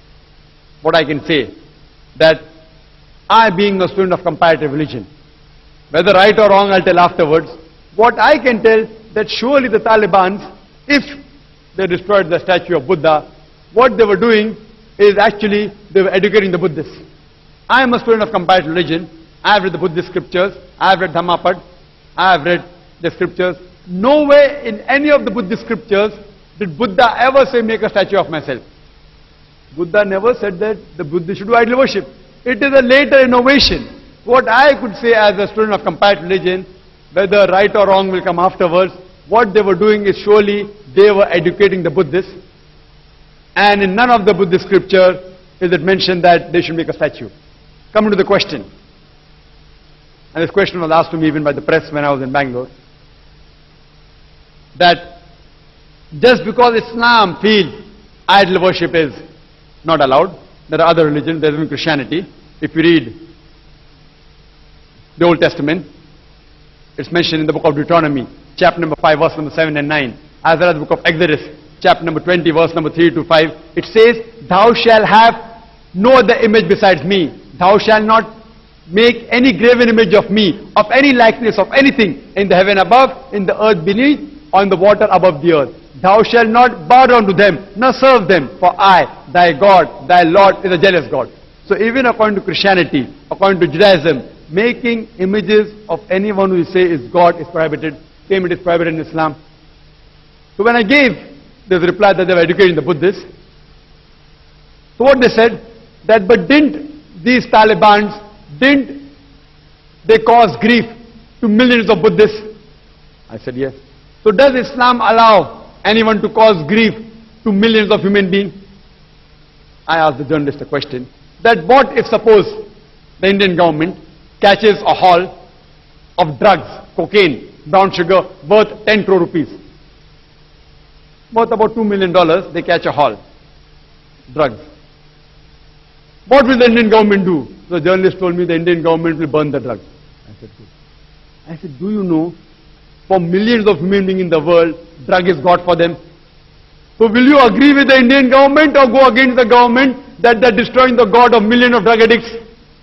that I being a student of comparative religion, whether right or wrong I'll tell afterwards, what I can tell that surely the Taliban, if they destroyed the statue of Buddha, what they were doing is actually they were educating the Buddhists. I am a student of comparative religion. I have read the Buddhist scriptures. I have read Dhammapad. I have read the scriptures. Nowhere in any of the Buddhist scriptures did Buddha ever say make a statue of myself. Buddha never said that the Buddhists should do idol worship. It is a later innovation. What I could say as a student of comparative religion, whether right or wrong will come afterwards, what they were doing is surely they were educating the Buddhists. And in none of the Buddhist scripture is it mentioned that they should make a statue. Coming to the question, and this question was asked to me even by the press when I was in Bangalore, that just because Islam feels idol worship is not allowed, there are other religions, there is even Christianity. If you read the Old Testament, it's mentioned in the book of Deuteronomy, chapter number 5, verse number 7 and 9, as well as the book of Exodus, chapter number 20, verse number 3 to 5. It says, "Thou shalt have no other image besides me. Thou shalt not make any graven image of me, of any likeness of anything in the heaven above, in the earth beneath, or in the water above the earth. Thou shalt not bow down to them, nor serve them, for I, thy God, thy Lord, is a jealous God." So even according to Christianity, according to Judaism, making images of anyone who you say is God is prohibited. Same it is prohibited in Islam. So when I gave this reply that they were educating the Buddhists, so what they said, that but didn't these Talibans, didn't they cause grief to millions of Buddhists? I said yes. So does Islam allow anyone to cause grief to millions of human beings? I asked the journalist a question, that what if suppose the Indian government catches a haul of drugs, cocaine, brown sugar worth 10 crore rupees, worth about $2 million, they catch a haul, drugs. What will the Indian government do? So the journalist told me the Indian government will burn the drugs. I said, good. I said, do you know, for millions of human beings in the world, drug is God for them. So will you agree with the Indian government or go against the government that they're destroying the God of millions of drug addicts?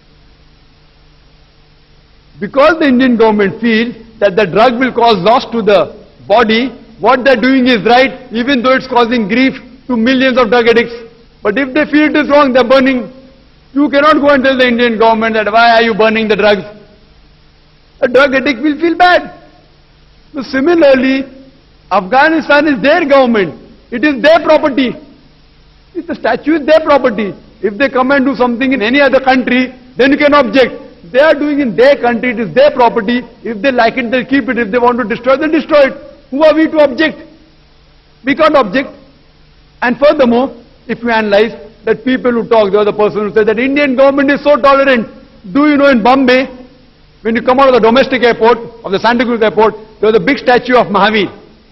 Because the Indian government feels that the drug will cause loss to the body, what they're doing is right, even though it's causing grief to millions of drug addicts. But if they feel it is wrong, they're burning. You cannot go and tell the Indian government that why are you burning the drugs? A drug addict will feel bad. So similarly, Afghanistan is their government. It is their property. If the statue is their property. If they come and do something in any other country, then you can object. They are doing in their country, it is their property. If they like it, they'll keep it. If they want to destroy, then destroy it. Who are we to object? We can't object. And furthermore, if you analyze that people who talk, the other person who said that Indian government is so tolerant. Do you know in Bombay, when you come out of the domestic airport, of the Santa Cruz airport, there was a big statue of Mahavir,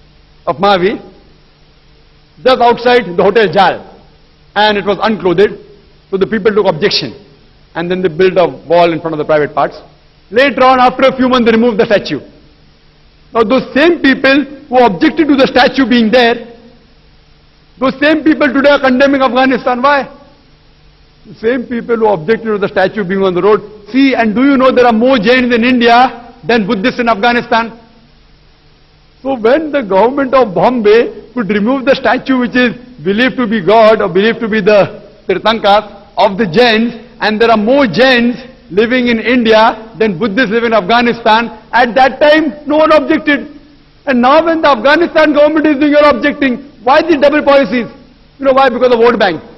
just outside the Hotel Jal. And it was unclothed, so the people took objection. And then they built a wall in front of the private parts. Later on, after a few months, they removed the statue. Now those same people who objected to the statue being there, those same people today are condemning Afghanistan. Why? The same people who objected to the statue being on the road. See, and do you know there are more Jains in India than Buddhists in Afghanistan? So when the government of Bombay could remove the statue which is believed to be God or believed to be the Tirthankas of the Jains, and there are more Jains living in India than Buddhists live in Afghanistan, at that time no one objected. And now when the Afghanistan government is doing, you're objecting. Why these double policies? You know why? Because of vote bank.